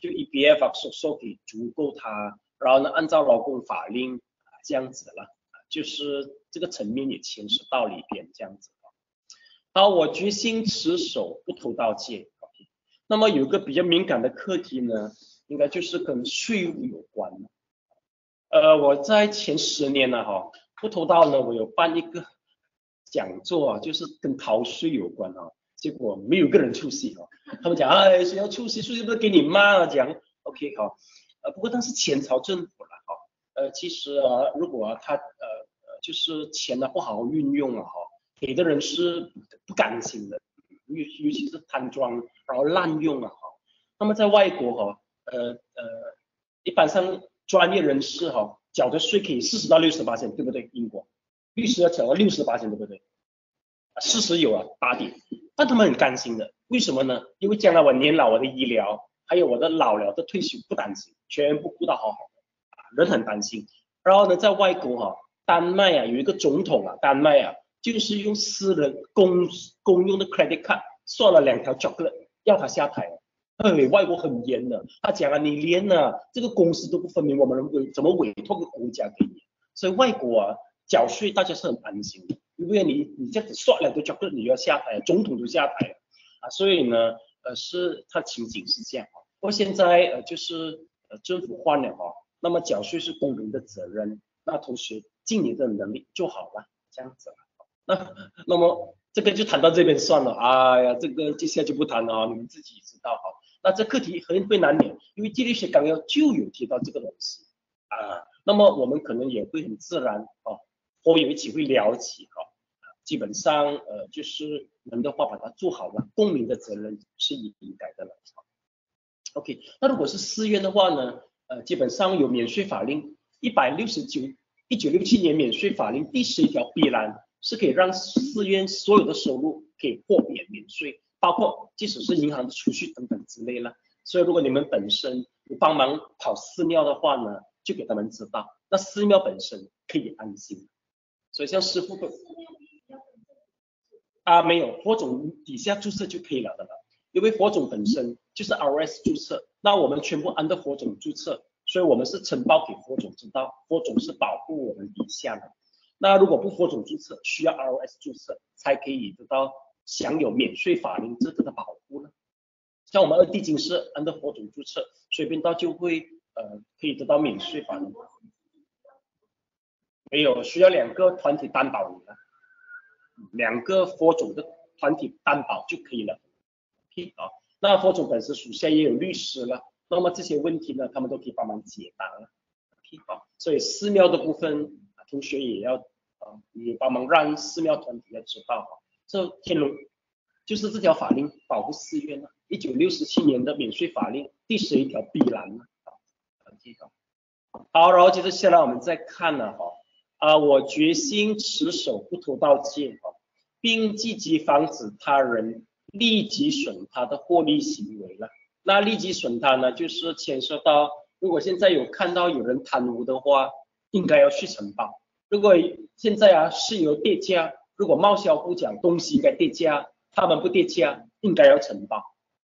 就 E B F 收收给足够他，然后呢按照劳工法令这样子了，就是这个层面也牵涉到里边这样子。好，我决心持守不偷盗窃。OK， 那么有一个比较敏感的课题呢，应该就是跟税务有关。呃，我在前十年呢，哈，不偷盗呢，我有办一个讲座啊，就是跟逃税有关啊，结果没有一个人出席啊。他们讲，哎，谁要出席，出席不给你骂啊，讲 OK 好，呃，不过但是前朝政府了哈，呃，其实啊，如果啊他呃呃就是钱呢不好好运用啊哈，给的人是不甘心的，尤尤其是贪赃然后滥用啊哈。那么在外国哈，呃呃，一般上专业人士哈缴的税可以四十到六十八千，对不对？英国律师要缴到六十八千，对不对？事实有啊，打底，但他们很甘心的，为什么呢？因为将来我年老我的医疗，还有我的老了的退休不担心，全部顾到好好的，人很担心。然后呢，在外国哈、啊，丹麦啊有一个总统啊，丹麦啊就是用私人公公用的 credit card 刷了两条 chocolate 要他下台。哎，外国很严的，他讲啊，你连呢、啊、这个公司都不分明，我们委怎么委托个国家给你？所以外国啊缴税大家是很安心的。因为你你这样子刷两个 chocolate 你就要下台，总统就下台了啊，所以呢，呃是它情景是这样啊。不过现在呃就是呃政府换了哈，那么缴税是公民的责任，那同时尽你的能力就好了，这样子了。那那么这个就谈到这边算了，哎呀，这个接下来就不谈了啊，你们自己知道哈。那这课题很会难免，因为地理学纲要就有提到这个东西啊，那么我们可能也会很自然啊。或有一起会聊起哈，基本上呃就是能的话把它做好了，公民的责任是应该的了。OK， 那如果是私院的话呢，呃基本上有免税法令一百六十九，一九六七年免税法令第十一条必然是可以让私院所有的收入可以豁免免税，包括即使是银行的储蓄等等之类了。所以如果你们本身有帮忙跑寺庙的话呢，就给他们知道，那寺庙本身可以安心。所以像师傅的啊没有火种底下注册就可以了的了，因为火种本身就是 R S 注册，那我们全部按照火种注册，所以我们是呈报给火种知道，火种是保护我们底下的。那如果不火种注册，需要 R S 注册才可以得到享有免税法令这个的保护呢。像我们二地经是按照火种注册，随便到就会呃可以得到免税法令。没有，需要两个团体担保你了，两个佛种的团体担保就可以了。OK 啊，那佛种本身属下也有律师了，那么这些问题呢，他们都可以帮忙解答了。OK 啊，所以寺庙的部分，同学也要啊，也帮忙让寺庙团体要知道啊，这天龙就是这条法令保护寺院了，一九六七年的免税法令第十一条必然了。OK 啊，好，然后接着下来我们再看了哈。啊，我决心持守不偷盗窃，并积极防止他人立即损他的获利行为了。那立即损他呢，就是牵涉到，如果现在有看到有人贪污的话，应该要去呈报。如果现在啊是由跌价，如果贸销部讲东西应该跌价，他们不跌价，应该要呈报。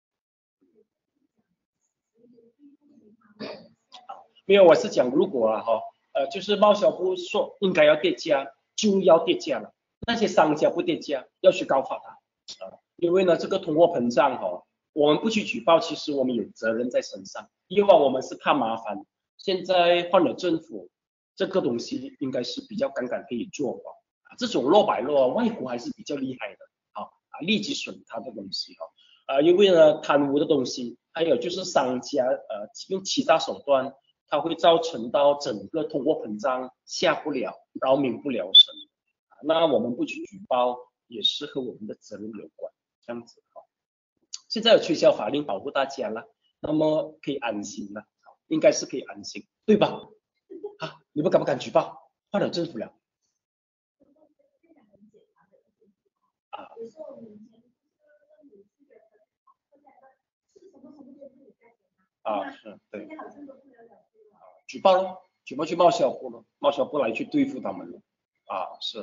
没有，我是讲如果啊哈。呃，就是贸销部说应该要跌价，就要跌价了。那些商家不跌价，要去告发他啊、呃。因为呢，这个通货膨胀哈、哦，我们不去举报，其实我们有责任在身上。以往我们是怕麻烦，现在换了政府，这个东西应该是比较敢敢可以做吧。啊，这种落百落，外国还是比较厉害的。好啊，立即损他的东西哈。啊、呃，因为呢贪污的东西，还有就是商家呃用欺诈手段。它会造成到整个通货膨胀下不了，然后民不聊生。那我们不去举报，也是和我们的责任有关，这样子哈。现在有推销法令保护大家了，那么可以安心了，应该是可以安心，对吧？啊，你们敢不敢举报？换了政府了。啊。啊，是对。举报咯，举报去贸销部咯，贸销部来去对付他们咯。啊，是。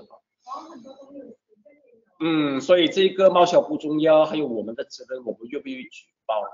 嗯，所以这个贸销部重要，还有我们的责任，我们愿不愿意举报了？啊，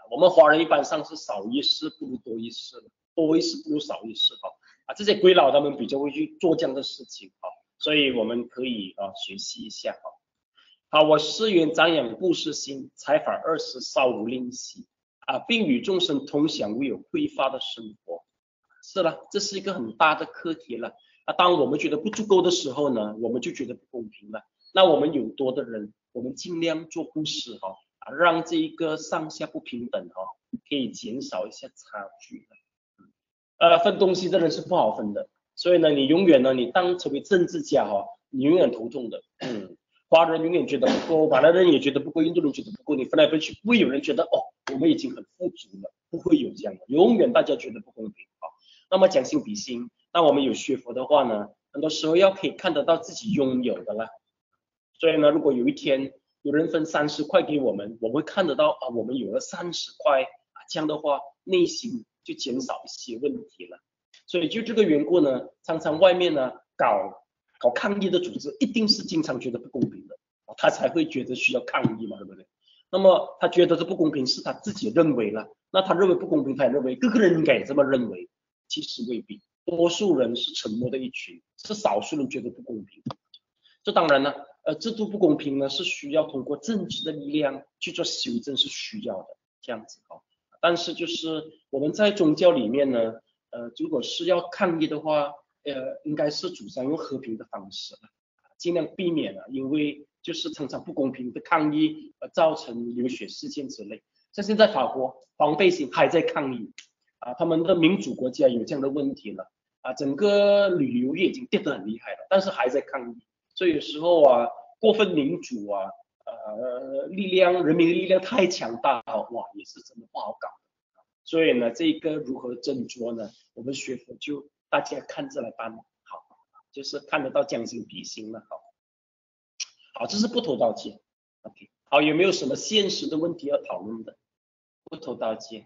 我们华人一般上是少一事不如多一事，多一事不如少一事哈。啊，这些鬼佬他们比较会去做这样的事情哈，所以我们可以啊学习一下哈。好，我誓愿张扬布施心，财法二十少无吝惜啊，并与众生同享无有匮乏的生活。是了，这是一个很大的课题了。啊，当我们觉得不足够的时候呢，我们就觉得不公平了。那我们有多的人，我们尽量做布施哈，啊，让这一个上下不平等哈，可以减少一下差距。呃，分东西的人是不好分的，所以呢，你永远呢，你当成为政治家哈，你永远头痛的。嗯，华人永远觉得不够，马来人也觉得不够，印度人觉得不够，你分来分去，不会有人觉得哦，我们已经很富足了，不会有这样的，永远大家觉得不公平啊。那么将心比心，那我们有学佛的话呢，很多时候要可以看得到自己拥有的啦。所以呢，如果有一天有人分三十块给我们，我会看得到啊，我们有了三十块啊，这样的话内心就减少一些问题了。所以就这个缘故呢，常常外面呢搞搞抗议的组织，一定是经常觉得不公平的，他才会觉得需要抗议嘛，对不对？那么他觉得这不公平是他自己认为了，那他认为不公平，他也认为各个人应该也这么认为，其实未必，多数人是沉默的一群，是少数人觉得不公平。这当然呢，呃，制度不公平呢是需要通过政治的力量去做修正，是需要的，这样子啊。但是就是我们在宗教里面呢，呃，如果是要抗议的话，呃，应该是主张用和平的方式，尽量避免啊，因为就是常常不公平的抗议而造成流血事件之类。像现在法国黄背心还在抗议啊，他们的民主国家有这样的问题了啊，整个旅游业已经跌得很厉害了，但是还在抗议。所以有时候啊，过分民主啊，呃，力量人民的力量太强大了，哇，也是真的不好搞。所以呢，这个如何斟酌呢？我们学佛就大家看着来办，好，就是看得到将心比心了，好，好，这是不投道界 ，OK， 好，有没有什么现实的问题要讨论的？不投道界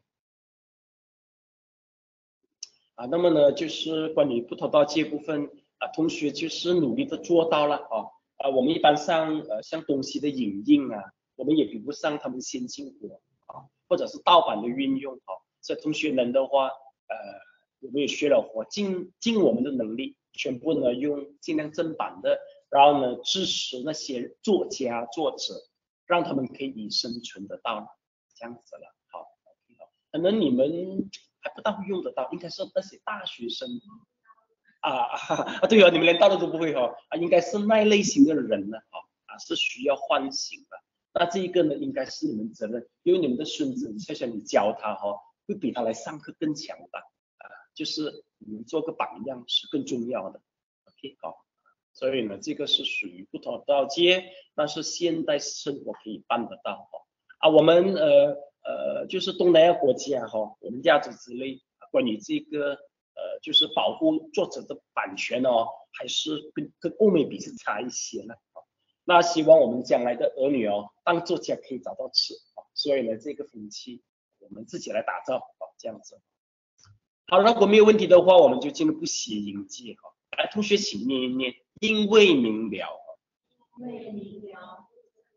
啊，那么呢，就是关于不投道界部分啊，同学就是努力的做到了啊，啊，我们一般上呃像东西的影印啊，我们也比不上他们先进国啊，或者是盗版的运用啊，所以同学们的话，呃，我们也学了佛，尽尽我们的能力，全部呢用尽量正版的，然后呢支持那些作家作者，让他们可以生存得到，这样子了，好，可能你们还不大会用得到，应该是那些大学生啊啊，对啊，你们连道的都不会哈、哦、啊，应该是那类型的人呢，哈啊是需要唤醒的。那这一个呢，应该是你们责任，因为你们的孙子，想想你教他哈、哦，会比他来上课更强大啊，就是你们做个榜样是更重要的。OK， 好，所以呢，这个是属于不同道阶，但是现代生活可以办得到哈、哦、啊，我们呃呃就是东南亚国家哈、哦，我们亚洲之类，关于这个。呃，就是保护作者的版权哦，还是跟跟欧美比是差一些呢。那希望我们将来的儿女哦，当作家可以找到吃啊，所以呢，这个风气我们自己来打造啊，这样子。好，如果没有问题的话，我们就进入不谐音界哈。来，同学请念一念，因为明了。因为明了。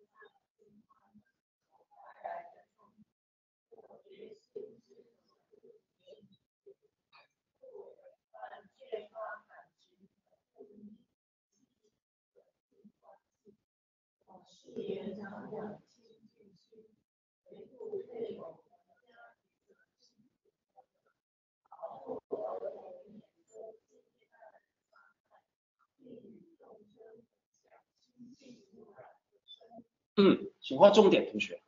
嗯，请划重点，同学。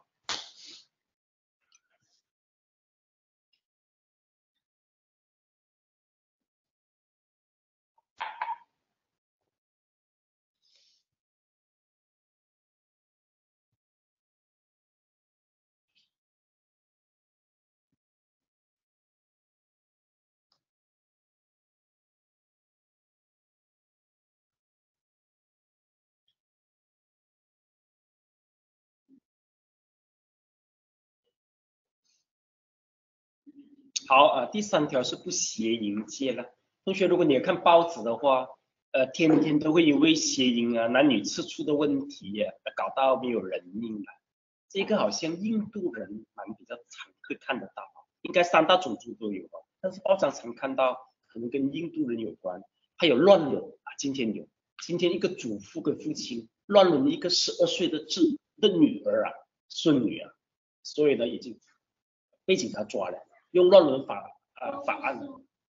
好啊、呃，第三条是不谐音界了。同学，如果你有看报纸的话，呃，天天都会因为谐音啊、男女吃醋的问题呀、搞到没有人命了。 这个好像印度人蛮比较常会看得到，应该三大种族都有哦，但是报章常看到可能跟印度人有关，还有乱伦啊，今天有，今天一个祖父跟父亲乱伦一个十二岁的智的女儿啊，孙女啊，所以呢已经被警察抓了，用乱伦法啊、呃、法案。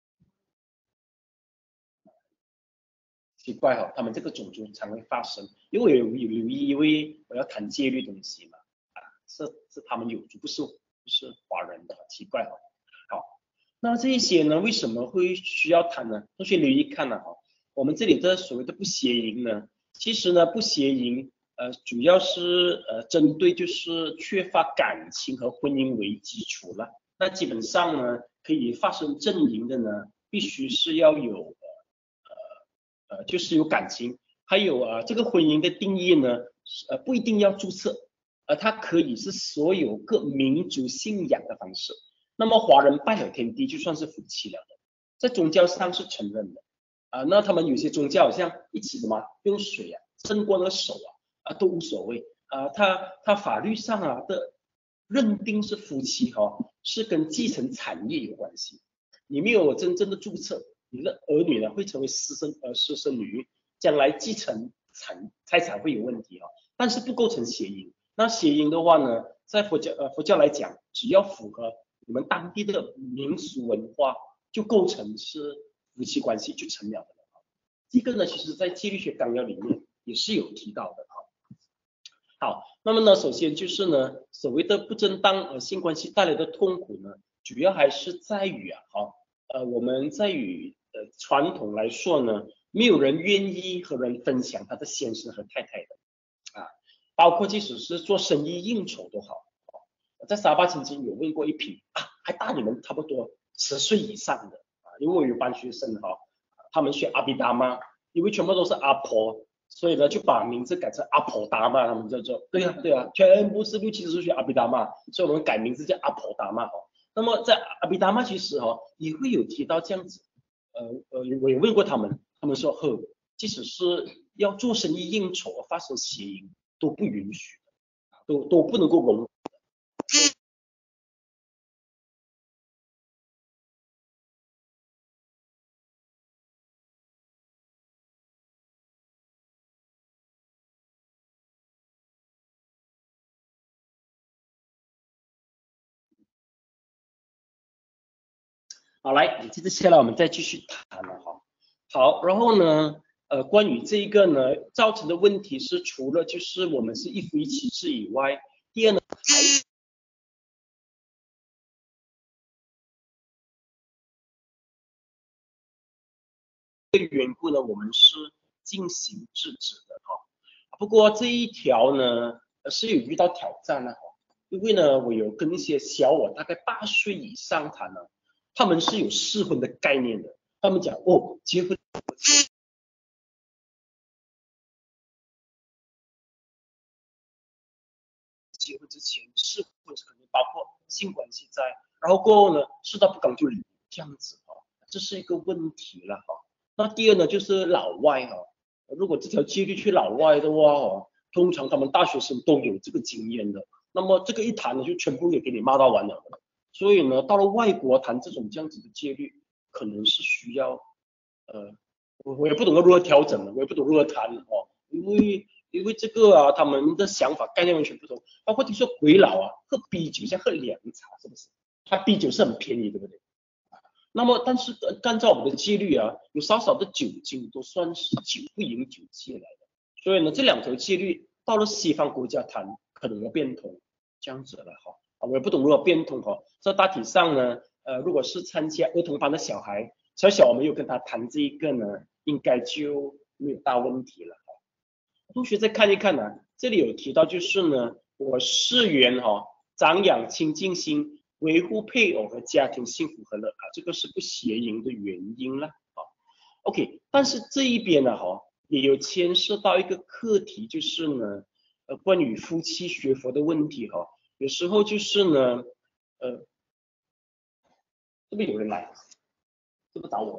奇怪哈、哦，他们这个种族常会发生，因为有有留意，因为我要谈戒律东西嘛，啊，是是他们有族，不是不是华人的，奇怪哈、哦。好，那这一些呢，为什么会需要谈呢？同学留意看了、啊、哈，我们这里的所谓的不协议呢，其实呢不协议，呃，主要是呃针对就是缺乏感情和婚姻为基础了。那基本上呢，可以发生阵营的呢，必须是要有。呃，就是有感情，还有啊，这个婚姻的定义呢，呃，不一定要注册，呃，它可以是所有各民族信仰的方式。那么华人拜了天地就算是夫妻了的，在宗教上是承认的啊、那他们有些宗教好像一起的嘛，用水啊，伸过那个手啊，啊都无所谓啊，他他法律上啊的认定是夫妻哈、哦，是跟继承产业有关系，你没有真正的注册。你的儿女呢会成为私生呃私生女，将来继承产财产会有问题啊、哦，但是不构成邪淫。那邪淫的话呢，在佛教呃佛教来讲，只要符合你们当地的民俗文化，就构成是夫妻关系就成了的。这个呢，其实在戒律学纲要里面也是有提到的啊。好，那么呢，首先就是呢，所谓的不正当呃性关系带来的痛苦呢，主要还是在于啊，哈、呃，我们在于呃传统来说呢，没有人愿意和人分享他的先生和太太的啊，包括即使是做生意应酬都好。在沙巴曾经有问过一批啊，还大你们差不多十岁以上的啊，因为我有班学生哈、哦，他们学阿比达玛，因为全部都是阿婆，所以呢就把名字改成阿婆达玛，他们叫做对啊对啊，全部是六七十岁学阿比达玛，所以我们改名字叫阿婆达玛哦。那么在阿比达玛其实哦也会有提到这样子，呃呃我也问过他们，他们说呵，即使是要做生意应酬发生谐音都不允许，都都不能够容。好，来，接着下来我们再继续谈了哈。好，然后呢，呃，关于这一个呢，造成的问题是除了就是我们是一夫一妻制以外，第二呢，这个缘故呢，我们是进行制止的哈。不过这一条呢，是有遇到挑战的哈，因为呢，我有跟一些小我大概八岁以上谈呢，他们是有适婚的概念的，他们讲哦，结婚。结婚之前是或者可能包括性关系在，然后过后呢，事到不刚就离这样子哈、哦，这是一个问题了哈、哦。那第二呢，就是老外哈、哦，如果这条戒律去老外的话哦，通常他们大学生都有这个经验的，那么这个一谈呢，就全部也给你骂到完了。所以呢，到了外国谈这种这样子的戒律，可能是需要呃，我我也不懂得如何调整了，我也不懂如何谈哦，因为因为这个啊，他们的想法概念完全不同。包括听说鬼佬啊，喝啤酒像喝凉茶，是不是？他啤酒是很便宜，对不对？那么，但是按照我们的戒律啊，有少少的酒精都算是酒不饮酒戒来的。所以呢，这两条戒律到了西方国家谈，可能要变通，这样子了哈。啊，我也不懂如何变通哈。这大体上呢，呃，如果是参加儿童班的小孩，小小我们有跟他谈这一个呢，应该就没有大问题了。同学再看一看呢、啊，这里有提到就是呢，我誓言哈、哦，长养亲近心，维护配偶和家庭幸福和乐啊，这个是不邪淫的原因了啊。OK，但是这一边呢哈、哦，也有牵涉到一个课题，就是呢，呃，关于夫妻学佛的问题哈、哦，有时候就是呢，呃，这边有人来，这不找我？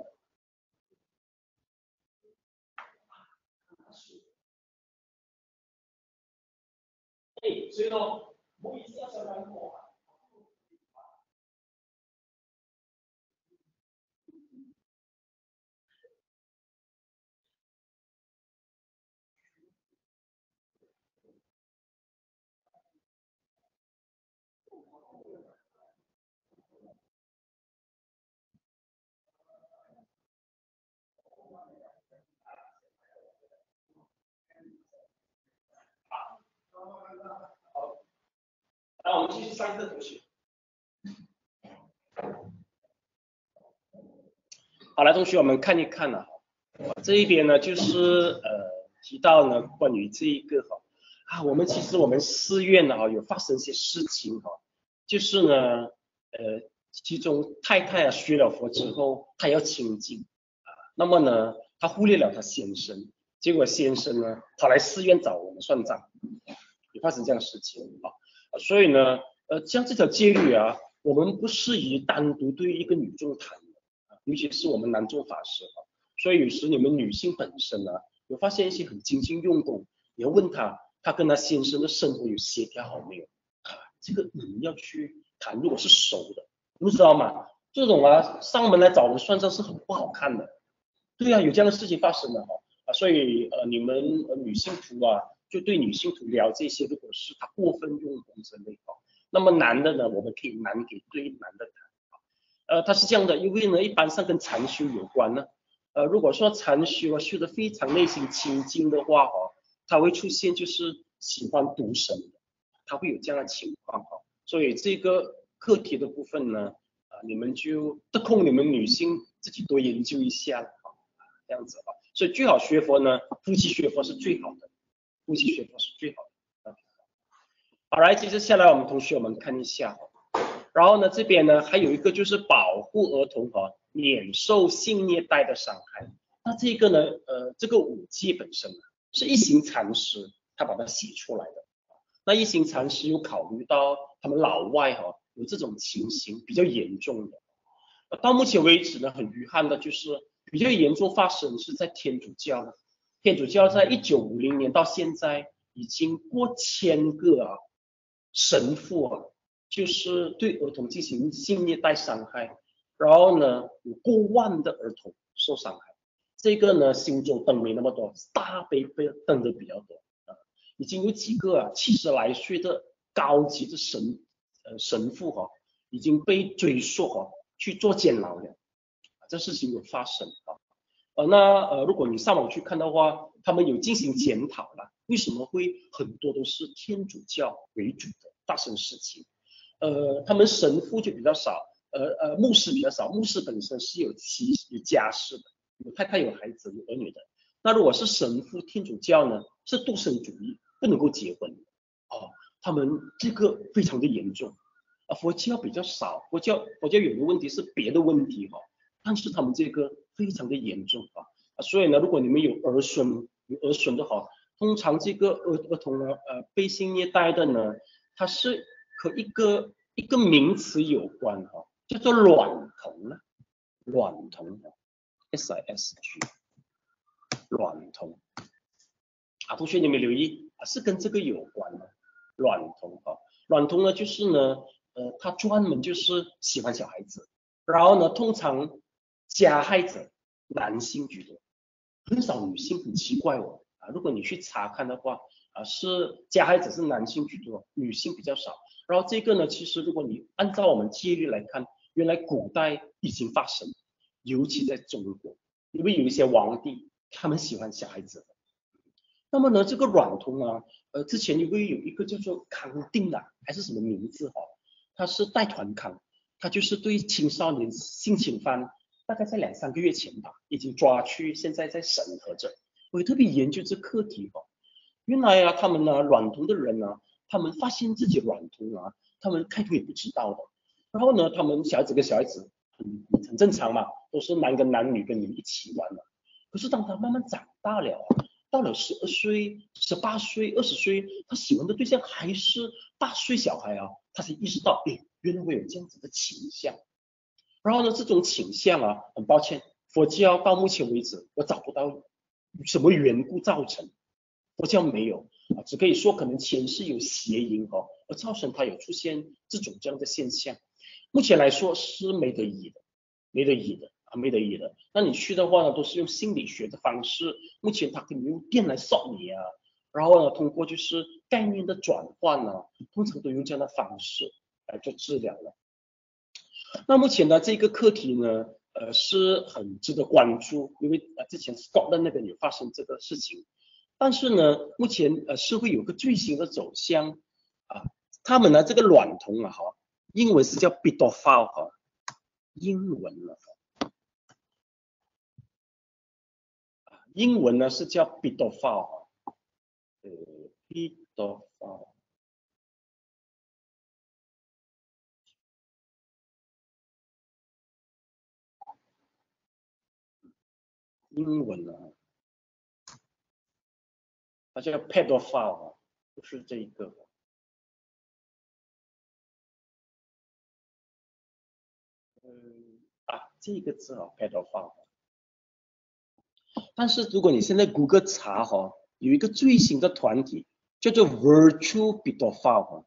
哎，所以呢。 那我们继续上课，同学。好了，同学，我们看一看啊，这一边呢就是呃提到呢关于这一个哈啊，我们其实我们寺院呢有发生一些事情哈，就是呢呃其中太太啊学了佛之后，她要清净啊，那么呢她忽略了她先生，结果先生呢跑来寺院找我们算账，也发生这样的事情啊，所以呢呃像这条戒律啊，我们不适宜单独对一个女众谈。尤其是我们男众法师啊，所以有时你们女性本身呢，有发现一些很精心用功，你要问他，他跟他先生的生活有协调好没有啊？这个你们要去谈，如果是熟的，你们知道吗？这种啊，上门来找人算账是很不好看的。对啊，有这样的事情发生的哈啊，所以呃，你们呃女性徒啊，就对女性徒聊这些，如果是他过分用功之类的，那么男的呢，我们可以男给对男的谈。呃，它是这样的，因为呢，一般上跟禅修有关呢。呃，如果说禅修啊修得非常内心清净的话哦，它会出现就是喜欢读神的，它会有这样的情况哈。所以这个课题的部分呢，啊、呃，你们就得空你们女性自己多研究一下哈，这样子哈。所以最好学佛呢，夫妻学佛是最好的，夫妻学佛是最好的。好来，接着下来我们同学我们看一下。然后呢，这边呢还有一个就是保护儿童哈、哦，免受性虐待的伤害。那这个呢，呃，这个五戒本身呢是一行禅师他把它写出来的。那一行禅师有考虑到他们老外哈、哦、有这种情形比较严重的。到目前为止呢，很遗憾的就是比较严重发生是在天主教了。天主教在一九五零年到现在已经过千个啊神父啊。就是对儿童进行性虐待伤害，然后呢，有过万的儿童受伤害。这个呢，新州灯没那么多，大悲被灯的比较多啊。已经有几个啊七十来岁的高级的神呃神父哈、啊，已经被追溯哈、啊、去做监牢了，这事情有发生啊。呃，那呃，如果你上网去看的话，他们有进行检讨了，为什么会很多都是天主教为主的发生事情？呃，他们神父就比较少，呃呃，牧师比较少，牧师本身是有妻有家室的，有太太有孩子有儿女的。那如果是神父，天主教呢是独身主义，不能够结婚哦，他们这个非常的严重。啊，佛教比较少，佛教佛教有个问题是别的问题哈、哦，但是他们这个非常的严重啊，啊所以呢，如果你们有儿孙有儿孙的话，通常这个儿儿童呢，呃，被性虐待的呢，它是和一个一个名词有关哈、哦，叫做娈童呢，娈童 S I S G 娈童啊，同学你们留意啊，是跟这个有关的娈童哈，娈童呢就是呢，呃，他专门就是喜欢小孩子，然后呢，通常加害者男性居多，很少女性，很奇怪哦啊，如果你去查看的话啊，是加害者是男性居多，女性比较少。然后这个呢，其实如果你按照我们戒律来看，原来古代已经发生，尤其在中国，因为有一些皇帝他们喜欢小孩子。那么呢，这个娈童啊，呃，之前因为有一个叫做康定啊，还是什么名字哈、哦，他是带团康，他就是对青少年性侵犯，大概在两三个月前吧，已经抓去，现在在审核着。我也特别研究这课题哈、哦，原来啊，他们呢，娈童的人呢，他们发现自己娈童啊，他们开头也不知道的。然后呢，他们小孩子跟小孩子很很正常嘛，都是男跟男女跟你们一起玩嘛。可是当他慢慢长大了啊，到了十二岁、十八岁、二十岁，他喜欢的对象还是八岁小孩啊，他才意识到，哎，原来我有这样子的倾向。然后呢，这种倾向啊，很抱歉，佛教到目前为止我找不到什么缘故造成，佛教没有。 啊，只可以说可能前世有邪因哦，而造成它有出现这种这样的现象。目前来说是没得医的，没得医的啊，没得医的。那你去的话呢，都是用心理学的方式，目前它可以用电来扫你啊，然后呢，通过就是概念的转换呢，通常都用这样的方式来做治疗了。那目前呢，这个课题呢，呃，是很值得关注，因为呃之前 Scotland 那边有发生这个事情，但是呢，目前呃社会有个最新的走向啊，他们呢这个娈童啊哈，英文是叫 pedophile 哈，英文了，英文呢是叫 pedophile 哈，呃 pedophile。英文呢，它叫 pedophile 啊，就是这一个。嗯啊，这个字啊 pedophile。但是如果你现在谷歌查哈、哦，有一个最新的团体叫做 Virtual Pedophile 哈、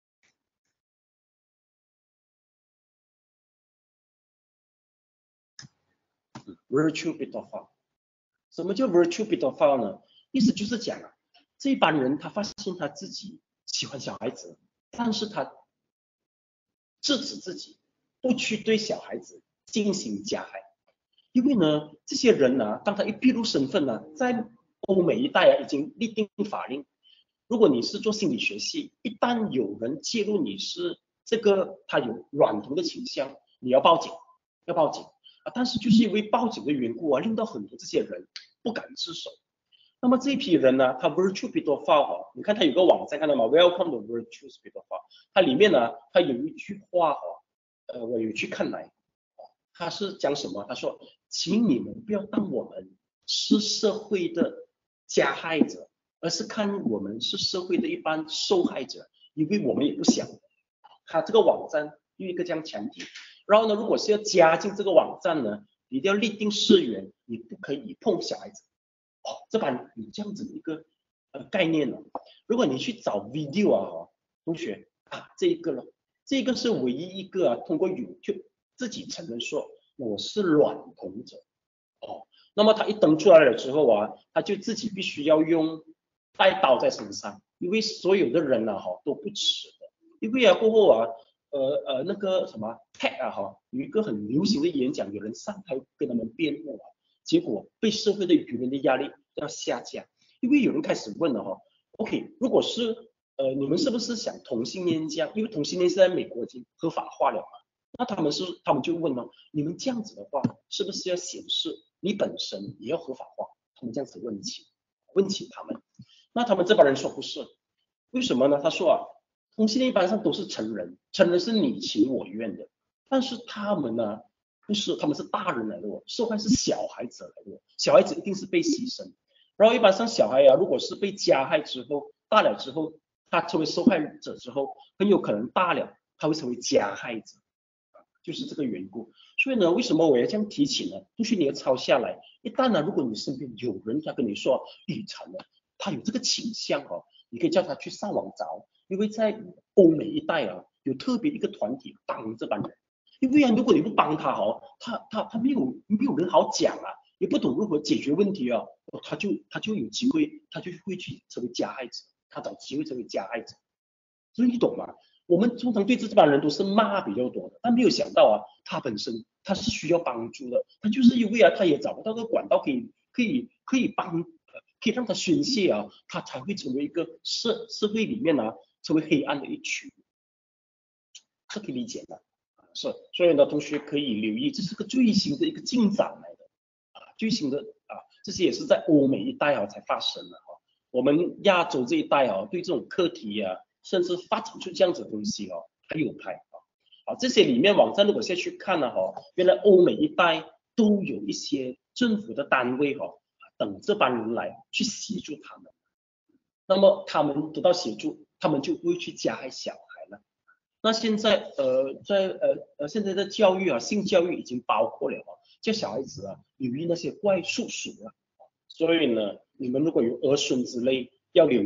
嗯、，Virtual Pedophile。什么叫 Virtual Pedophile 呢？意思就是讲啊，这一帮人他发现他自己喜欢小孩子，但是他制止自己不去对小孩子进行加害。因为呢，这些人呢，当他一披露身份呢，在欧美一带啊，已经立定法令，如果你是做心理学系，一旦有人介入你是这个他有娈童的倾向，你要报警，要报警啊。但是就是因为报警的缘故啊，令到很多这些人不敢自首。那么这一批人呢，他 virtual pedophile 哈，你看他有个网站看到吗 ？Welcome to virtual pedophile， 它里面呢，它有一句话哈，呃，我有去看来，他是讲什么？他说，请你们不要当我们是社会的加害者，而是看我们是社会的一般受害者，因为我们也不想。他这个网站有一个这样前提，然后呢，如果是要加进这个网站呢，一定要立定誓言，你不可以碰小孩子。哦，这版有这样子的一个呃概念了。如果你去找 video 啊，哦、同学啊，这一个了，这个是唯一一个啊，通过 YouTube 自己承认说我是娈童者。哦，那么他一登出来了之后啊，他就自己必须要用带刀在身上，因为所有的人啊哈都不耻的，因为啊过后啊，呃呃那个什么 T E D 啊哈有一个很流行的演讲，有人上台跟他们辩护啊，结果被社会的舆论的压力要下架，因为有人开始问了哈 ，OK， 如果是呃你们是不是想同性恋这样？因为同性恋是在美国已经合法化了嘛，那他们是他们就问了，你们这样子的话，是不是要显示你本身也要合法化？他们这样子问起，问起他们，那他们这帮人说不是，为什么呢？他说啊，同性恋一般上都是成人，成人是你情我愿的，但是他们呢，不是，他们是大人来的哦，受害是小孩子来的哦，小孩子一定是被牺牲，然后一般上小孩啊，如果是被加害之后，大了之后，他成为受害者之后，很有可能大了他会成为加害者。就是这个缘故，所以呢，为什么我要这样提起呢？同学你要抄下来。一旦呢，如果你身边有人他跟你说雨辰呢，他有这个倾向哦，你可以叫他去上网找，因为在欧美一带啊，有特别一个团体帮这帮人。因为啊，如果你不帮他哦，他他他没有没有人好讲啊，也不懂如何解决问题啊，他就他就有机会，他就会去成为加害者，他找机会成为加害者。所以你懂吗？我们通常对这帮人都是骂比较多的，但没有想到啊，他本身他是需要帮助的，他就是因为啊，他也找不到个管道可以可以可以帮，可以让他宣泄啊，他才会成为一个社社会里面啊，成为黑暗的一群，这可以理解的。是，所以呢，同学可以留意，这是个最新的一个进展来的啊，最新的啊，这些也是在欧美一带啊才发生的哈、啊。我们亚洲这一带啊，对这种课题啊，甚至发展出这样子的东西哦，还有拍啊。好，这些里面网站如果下去看了哈，原来欧美一带都有一些政府的单位哈、等这帮人来去协助他们。那么他们得到协助，他们就不会去加害小孩了。那现在呃，在呃呃现在的教育啊，性教育已经包括了啊，叫小孩子啊留意那些怪叔叔啊。所以呢，你们如果有儿孙之类，要留意，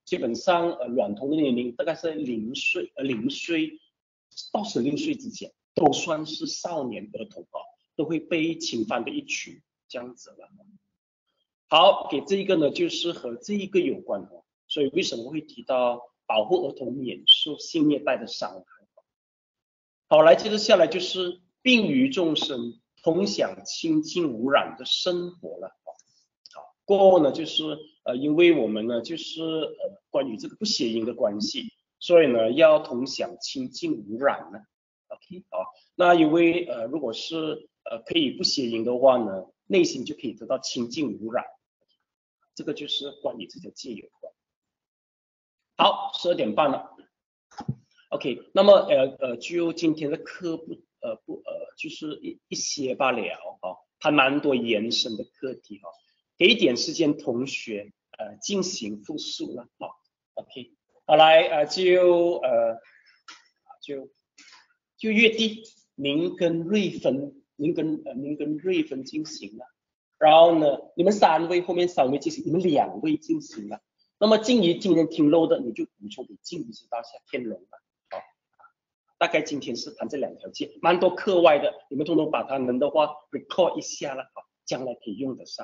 基本上呃娈童的年龄大概是零岁呃零岁到十六岁之间，都算是少年儿童啊，都会被侵犯的一群这样子了。好，给这一个呢就是和这一个有关哦，所以为什么会提到保护儿童免受性虐待的伤害？好，来接着下来就是并于众生同享清净无染的生活了。好，过后呢就是呃，因为我们呢就是呃关于这个不邪淫的关系，所以呢要同享清净无染呢。OK， 好，那因为呃如果是呃可以不邪淫的话呢，内心就可以得到清净无染，这个就是关于这个戒有关。好，十二点半了。OK， 那么呃呃，就今天的课不呃不呃，就是一一些罢了哦，还蛮多延伸的课题哈、哦，给一点时间同学呃进行复述了哈、哦。OK， 好来呃就呃就就月地您跟瑞芬，您跟呃您跟瑞芬进行了，然后呢你们三位后面三位进行，你们两位进行了，那么静怡今天听漏的你就补充给静怡知道下天龙了。大概今天是谈这两条戒，蛮多课外的，你们通通把它能的话 record 一下了，好，将来可以用得上。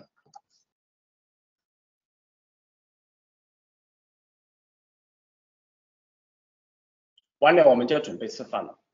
完了，我们就要准备吃饭了。